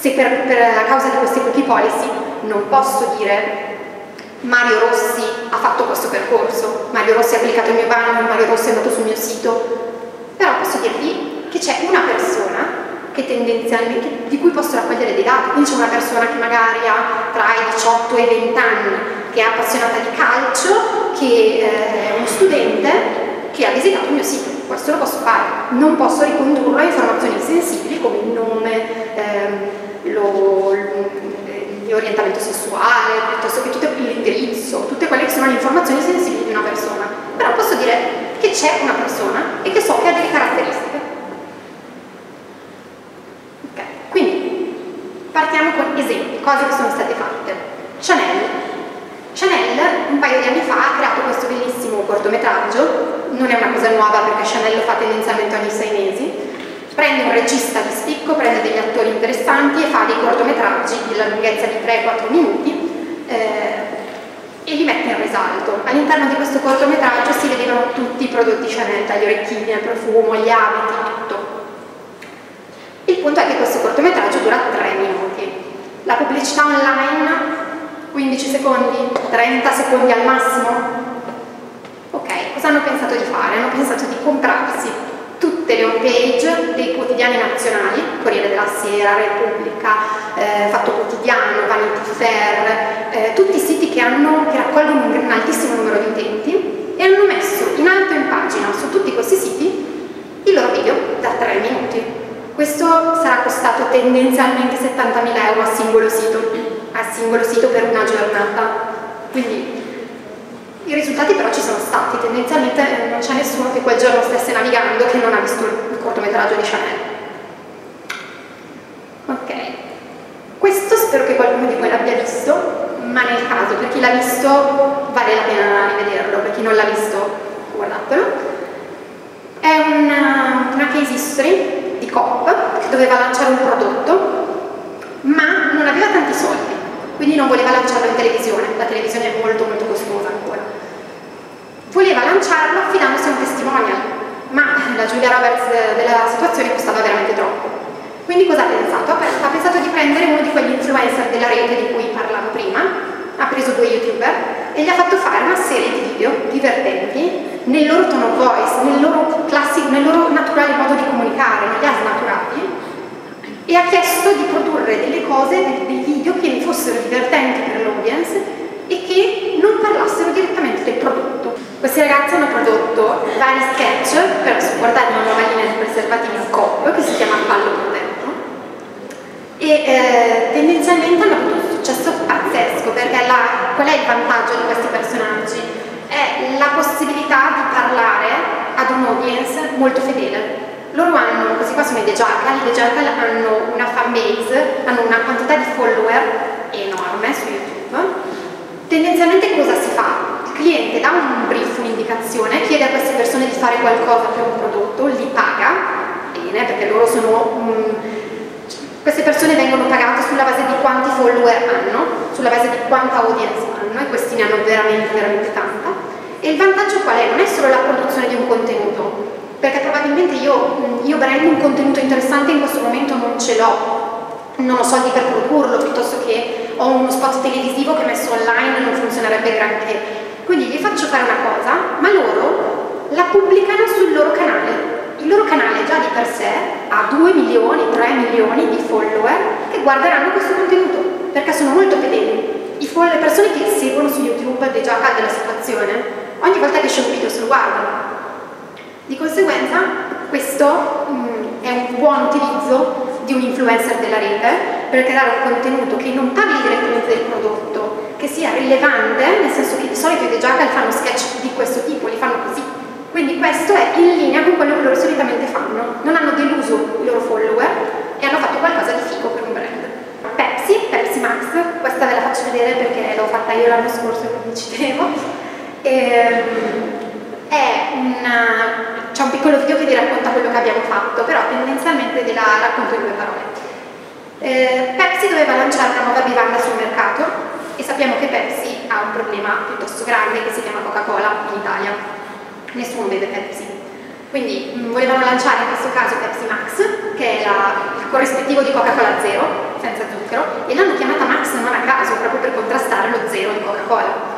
se a causa di queste cookie policy non posso dire Mario Rossi ha fatto questo percorso, Mario Rossi ha cliccato il mio banner, Mario Rossi è andato sul mio sito, però posso dirvi che c'è una persona che tendenzialmente, di cui posso raccogliere dei dati, quindi c'è una persona che magari ha tra i 18 e i 20 anni, che è appassionata di calcio, che è uno studente, che ha visitato il mio sito, questo lo posso fare, non posso ricondurlo a informazioni sensibili come il nome, l'orientamento sessuale, piuttosto che l'indirizzo, tutte quelle che sono le informazioni sensibili di una persona, però posso dire che c'è una persona e che so che ha delle caratteristiche. Ok, quindi partiamo con esempi, cose che sono state fatte. Chanel un paio di anni fa ha creato questo bellissimo cortometraggio, non è una cosa nuova perché Chanel lo fa tendenzialmente ogni 6 mesi, prende un regista di spicco, prende degli attori interessanti e fa dei cortometraggi della lunghezza di 3-4 minuti e li mette in risalto. All'interno di questo cortometraggio si vedevano tutti i prodotti Chanel, dagli orecchini al profumo, gli abiti, tutto. Il punto è che questo cortometraggio dura 3 minuti. La pubblicità online 15 secondi, 30 secondi al massimo. Ok, cosa hanno pensato di fare? Hanno pensato di comprarsi tutte le home page dei quotidiani nazionali, Corriere della Sera, Repubblica, Fatto Quotidiano, Vanity Fair, tutti i siti che raccolgono un altissimo numero di utenti, e hanno messo in alto in pagina su tutti questi siti i loro video da 3 minuti. Questo sarà costato tendenzialmente 70.000 euro a singolo sito per una giornata. Quindi i risultati però ci sono stati, tendenzialmente non c'è nessuno che quel giorno stesse navigando che non ha visto il cortometraggio di Chanel. Ok, questo spero che qualcuno di voi l'abbia visto, ma nel caso, per chi l'ha visto vale la pena rivederlo, per chi non l'ha visto guardatelo. È una case history di Coop che doveva lanciare un prodotto, ma non aveva tanti soldi, quindi non voleva lanciarlo in televisione, la televisione è molto molto costosa ancora. Voleva lanciarlo affidandosi a un testimonial, ma la Julia Roberts della situazione costava veramente troppo. Quindi cosa ha pensato? Ha pensato di prendere uno di quegli influencer della rete di cui parlavo prima, ha preso 2 youtuber e gli ha fatto fare una serie di video divertenti nel loro tone of voice, nel loro naturale modo di comunicare, non li ha snaturati, e ha chiesto di produrre delle cose, dei video che fossero divertenti per l'audience e che non parlassero direttamente del prodotto. Questi ragazzi hanno prodotto vari sketch per supportare una nuova linea di preservativi Coop che si chiama Pallo Protetto, e tendenzialmente hanno avuto un successo pazzesco, perché qual è il vantaggio di questi personaggi? È la possibilità di parlare ad un audience molto fedele. Loro hanno, questi qua sono i The Jackal hanno una fanbase, hanno una quantità di follower enorme su YouTube. Tendenzialmente cosa si fa? Il cliente dà un brief, un'indicazione, chiede a queste persone di fare qualcosa per un prodotto, li paga, bene, perché loro sono... queste persone vengono pagate sulla base di quanti follower hanno, sulla base di quanta audience hanno, e questi ne hanno veramente, veramente tanta. E il vantaggio qual è? Non è solo la produzione di un contenuto, perché probabilmente io brand un contenuto interessante in questo momento non ce l'ho, non ho soldi per produrlo, piuttosto che ho uno spot televisivo che messo online non funzionerebbe granché. Quindi gli faccio fare una cosa, ma loro la pubblicano sul loro canale. Il loro canale già di per sé ha 2 milioni, 3 milioni di follower che guarderanno questo contenuto, perché sono molto fedeli. Le persone che seguono su YouTube The Jackal della situazione, ogni volta che esce un video se lo guardano. Di conseguenza questo è un buon utilizzo di un influencer della rete per creare un contenuto che non parli direttamente del prodotto, che sia rilevante, nel senso che di solito i The Jackal fanno sketch di questo tipo, li fanno così. Quindi questo è in linea con quello che loro solitamente fanno. Non hanno deluso i loro follower e hanno fatto qualcosa di figo per un brand. Pepsi Max, questa ve la faccio vedere perché l'ho fatta io l'anno scorso e quindi ci tenevo. C'è un piccolo video che vi racconta quello che abbiamo fatto, però tendenzialmente ve la racconto in 2 parole. Pepsi doveva lanciare una nuova bevanda sul mercato e sappiamo che Pepsi ha un problema piuttosto grande che si chiama Coca-Cola in Italia. Nessuno beve Pepsi. Quindi volevano lanciare in questo caso Pepsi Max, che è il corrispettivo di Coca-Cola Zero, senza zucchero, e l'hanno chiamata Max non a caso, proprio per contrastare lo zero di Coca-Cola.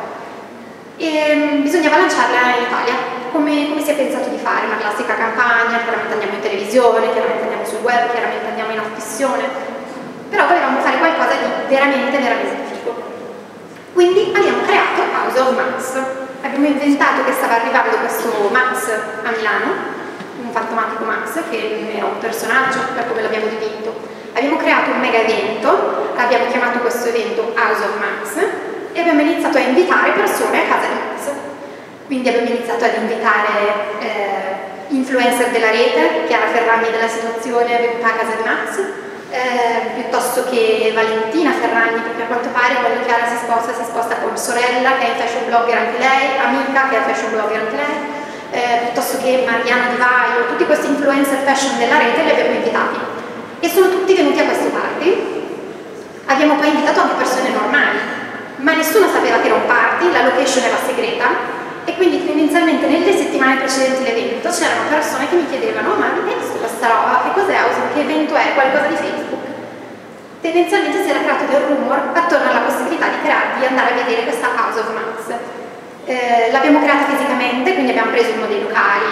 E bisognava lanciarla in Italia. Come si è pensato di fare? Una classica campagna, chiaramente andiamo in televisione, chiaramente andiamo sul web, chiaramente andiamo in affissione, però volevamo fare qualcosa di veramente figo. Quindi abbiamo creato House of Max. Abbiamo inventato che stava arrivando questo Max a Milano, un fantomatico Max che era un personaggio per come l'abbiamo dipinto. Abbiamo creato un mega evento, abbiamo chiamato questo evento House of Max e abbiamo iniziato a invitare persone a casa di Max. Quindi abbiamo iniziato ad invitare influencer della rete, Chiara Ferragni della situazione è venuta a casa di Max, piuttosto che Valentina Ferragni, perché a quanto pare quando Chiara si sposta con sorella che è fashion blogger anche lei, amica che è fashion blogger anche lei, piuttosto che Mariana Di Vaio, tutti questi influencer fashion della rete li abbiamo invitati e sono tutti venuti a questo party. Abbiamo poi invitato anche persone normali, ma nessuno sapeva che era un party, la location era segreta e quindi tendenzialmente nelle settimane precedenti l'evento c'erano persone che mi chiedevano ma hai visto questa roba? Che cos'è? Che evento è? Qualcosa di Facebook? Tendenzialmente si era creato del rumor attorno alla possibilità di andare a vedere questa House of Max. L'abbiamo creata fisicamente, quindi abbiamo preso uno dei locali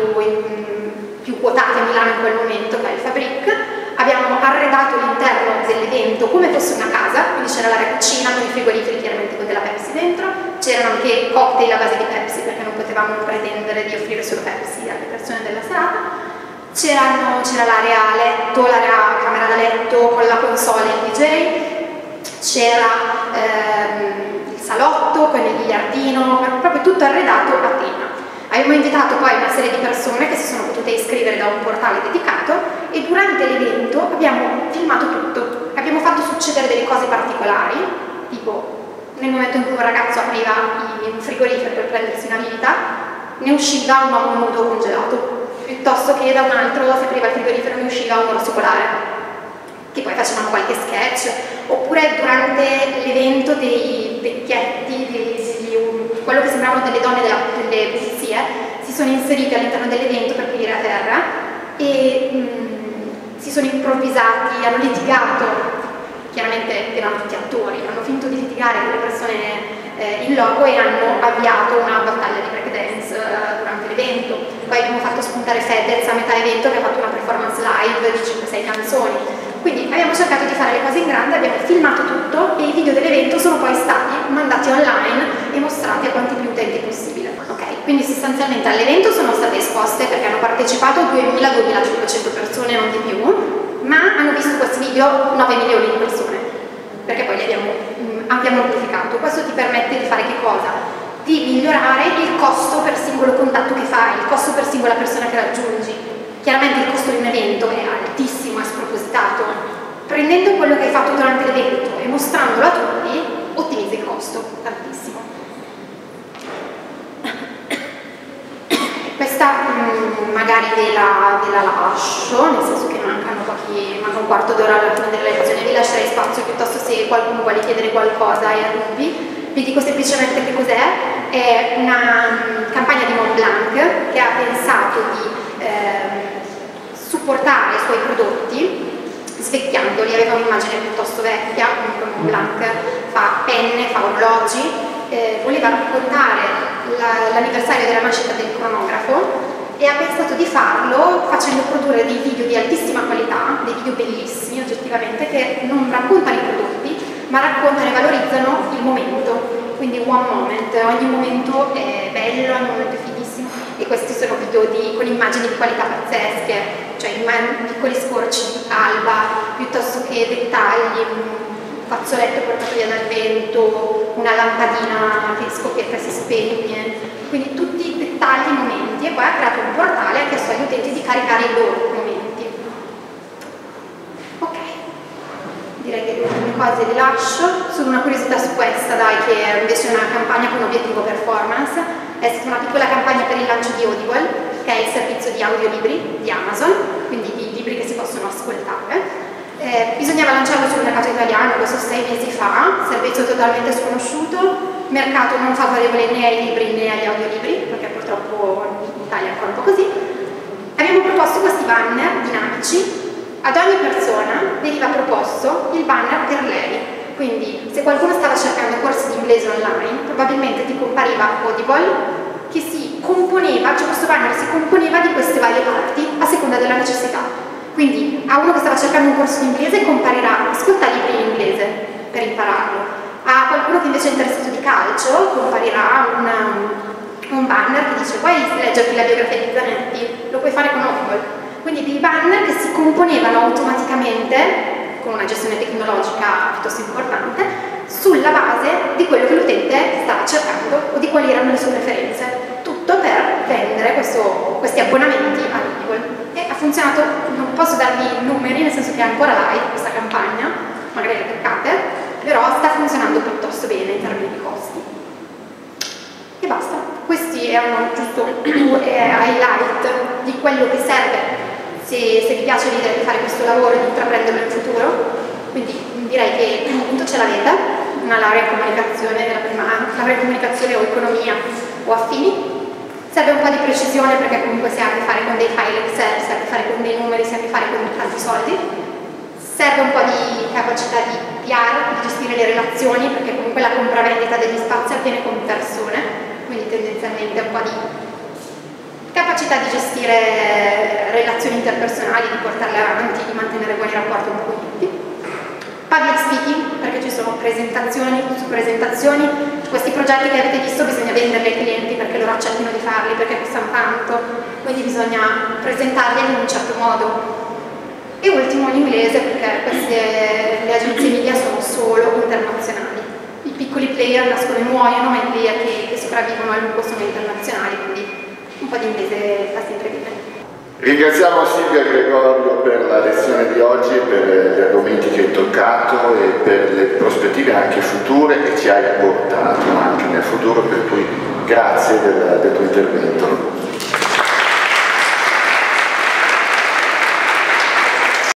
più quotati a Milano in quel momento, che è il Fabric. Abbiamo arredato l'interno dell'evento come fosse una casa, quindi c'era la cucina con i frigoriferi chiaramente con della Pepsi dentro, c'erano anche cocktail a base di Pepsi perché non potevamo pretendere di offrire solo Pepsi alle persone della serata. C'era l'area letto, l'area camera da letto con la console e il DJ, c'era il salotto con il biliardino, proprio tutto arredato a tema. Abbiamo invitato poi una serie di persone che si sono potute iscrivere da un portale dedicato e durante l'evento abbiamo filmato tutto. Abbiamo fatto succedere delle cose particolari, tipo nel momento in cui un ragazzo apriva un frigorifero per prendersi una bibita, ne usciva un uomo nudo congelato, piuttosto che da un altro si apriva il frigorifero e ne usciva un orso polare, che poi facevano qualche sketch, oppure durante l'evento dei vecchietti, quello che sembravano delle donne delle pulizie, si sono inseriti all'interno dell'evento per pulire a terra e si sono improvvisati, hanno litigato, chiaramente erano tutti attori, hanno finto di litigare con le persone in loco e hanno avviato una battaglia di breakdance durante l'evento. Poi abbiamo fatto spuntare Fedez a metà evento che ha fatto una performance live di 5-6 canzoni. Quindi abbiamo cercato di fare le cose in grande, abbiamo filmato tutto e i video dell'evento sono poi stati mandati online e mostrati a quanti più utenti possibile. Ok, quindi sostanzialmente all'evento sono state esposte perché hanno partecipato 2.000-2.500 persone, non di più, ma hanno visto questi video 9 milioni di persone, perché poi li abbiamo amplificato. Questo ti permette di fare che cosa? Di migliorare il costo per singolo contatto che fai, il costo per singola persona che raggiungi. Chiaramente il costo di un evento è altissimo, è spropositato. Prendendo quello che hai fatto durante l'evento e mostrandolo a tutti, ottimizzi il costo, tantissimo. Questa magari ve la lascio, nel senso che manca un quarto d'ora alla fine della lezione, vi lascerei spazio piuttosto se qualcuno vuole chiedere qualcosa ai dubbi. Vi dico semplicemente che cos'è. È una campagna di Montblanc che ha pensato di supportare i suoi prodotti svecchiandoli. Aveva un'immagine piuttosto vecchia, comunque Montblanc fa penne, fa orologi, voleva raccontare l'anniversario della nascita del cronografo e ha pensato di farlo facendo produrre dei video di altissima qualità, dei video bellissimi oggettivamente, che non raccontano i prodotti ma raccontano e valorizzano il momento, quindi one moment, ogni momento è bello, ogni momento è fighissimo e questi sono video con immagini di qualità pazzesche, cioè piccoli scorci di alba, piuttosto che dettagli, un fazzoletto portato via dal vento, una lampadina che scoppia e si spegne, quindi tutti dettagli, momenti, e poi ha creato un portale e ha chiesto agli utenti di caricare i loro momenti. Ok, direi che le ultime cose le lascio. Solo una curiosità su questa, dai, che è invece una campagna con obiettivo performance. È stata una piccola campagna per il lancio di Audible, che è il servizio di audiolibri di Amazon, quindi di libri che si possono ascoltare. Bisognava lanciarlo sul mercato italiano, questo 6 mesi fa, servizio totalmente sconosciuto, mercato non favorevole né ai libri né agli audiolibri, perché purtroppo in Italia è ancora un po' così. Abbiamo proposto questi banner dinamici Ad ogni persona veniva proposto il banner per lei. Quindi se qualcuno stava cercando corsi di inglese online, probabilmente ti compariva Audible, che si componeva, cioè questo banner si componeva di queste varie parti a seconda della necessità. Quindi a uno che stava cercando un corso di inglese comparirà ascolta libri in inglese per impararlo, a qualcuno che invece è interessato di calcio comparirà un banner che dice vuoi leggerti la biografia di Zanetti? Lo puoi fare con Audible. Quindi dei banner che si componevano automaticamente con una gestione tecnologica piuttosto importante, sulla base di quello che l'utente stava cercando o di quali erano le sue preferenze. Tutto per vendere questi abbonamenti a Audible. E ha funzionato, non posso darvi numeri, nel senso che è ancora live questa campagna, magari la toccate, però sta funzionando piuttosto bene in termini di costi. E basta. Questi erano giusto due highlight di quello che serve se vi piace l'idea di fare questo lavoro e di intraprenderlo in futuro. Quindi direi che il primo punto ce l'avete, una laurea in comunicazione, laurea in comunicazione o economia o affini. Serve un po' di precisione perché comunque si ha a che fare con dei file Excel, si ha a che fare con dei numeri, si ha a che fare con tanti soldi. Serve un po' di capacità di PR, di gestire le relazioni, perché comunque la compravendita degli spazi avviene con persone, quindi tendenzialmente un po' di capacità di gestire relazioni interpersonali, di portarle avanti, di mantenere buoni rapporti un po' con tutti. Public speaking, perché ci sono presentazioni su presentazioni. Questi progetti che avete visto bisogna venderli ai clienti perché loro accettino di farli, perché costano tanto, quindi bisogna presentarli in un certo modo. E ultimo l'inglese, perché le agenzie media sono solo internazionali. I piccoli player nascono e muoiono, ma i player che sopravvivono a lungo sono internazionali, quindi un po' di inglese fa sempre bene. Ringraziamo Silvia Gregorio per la lezione di oggi, per gli argomenti che hai toccato e per le prospettive anche future che ci hai portato anche nel futuro, per cui grazie del tuo intervento.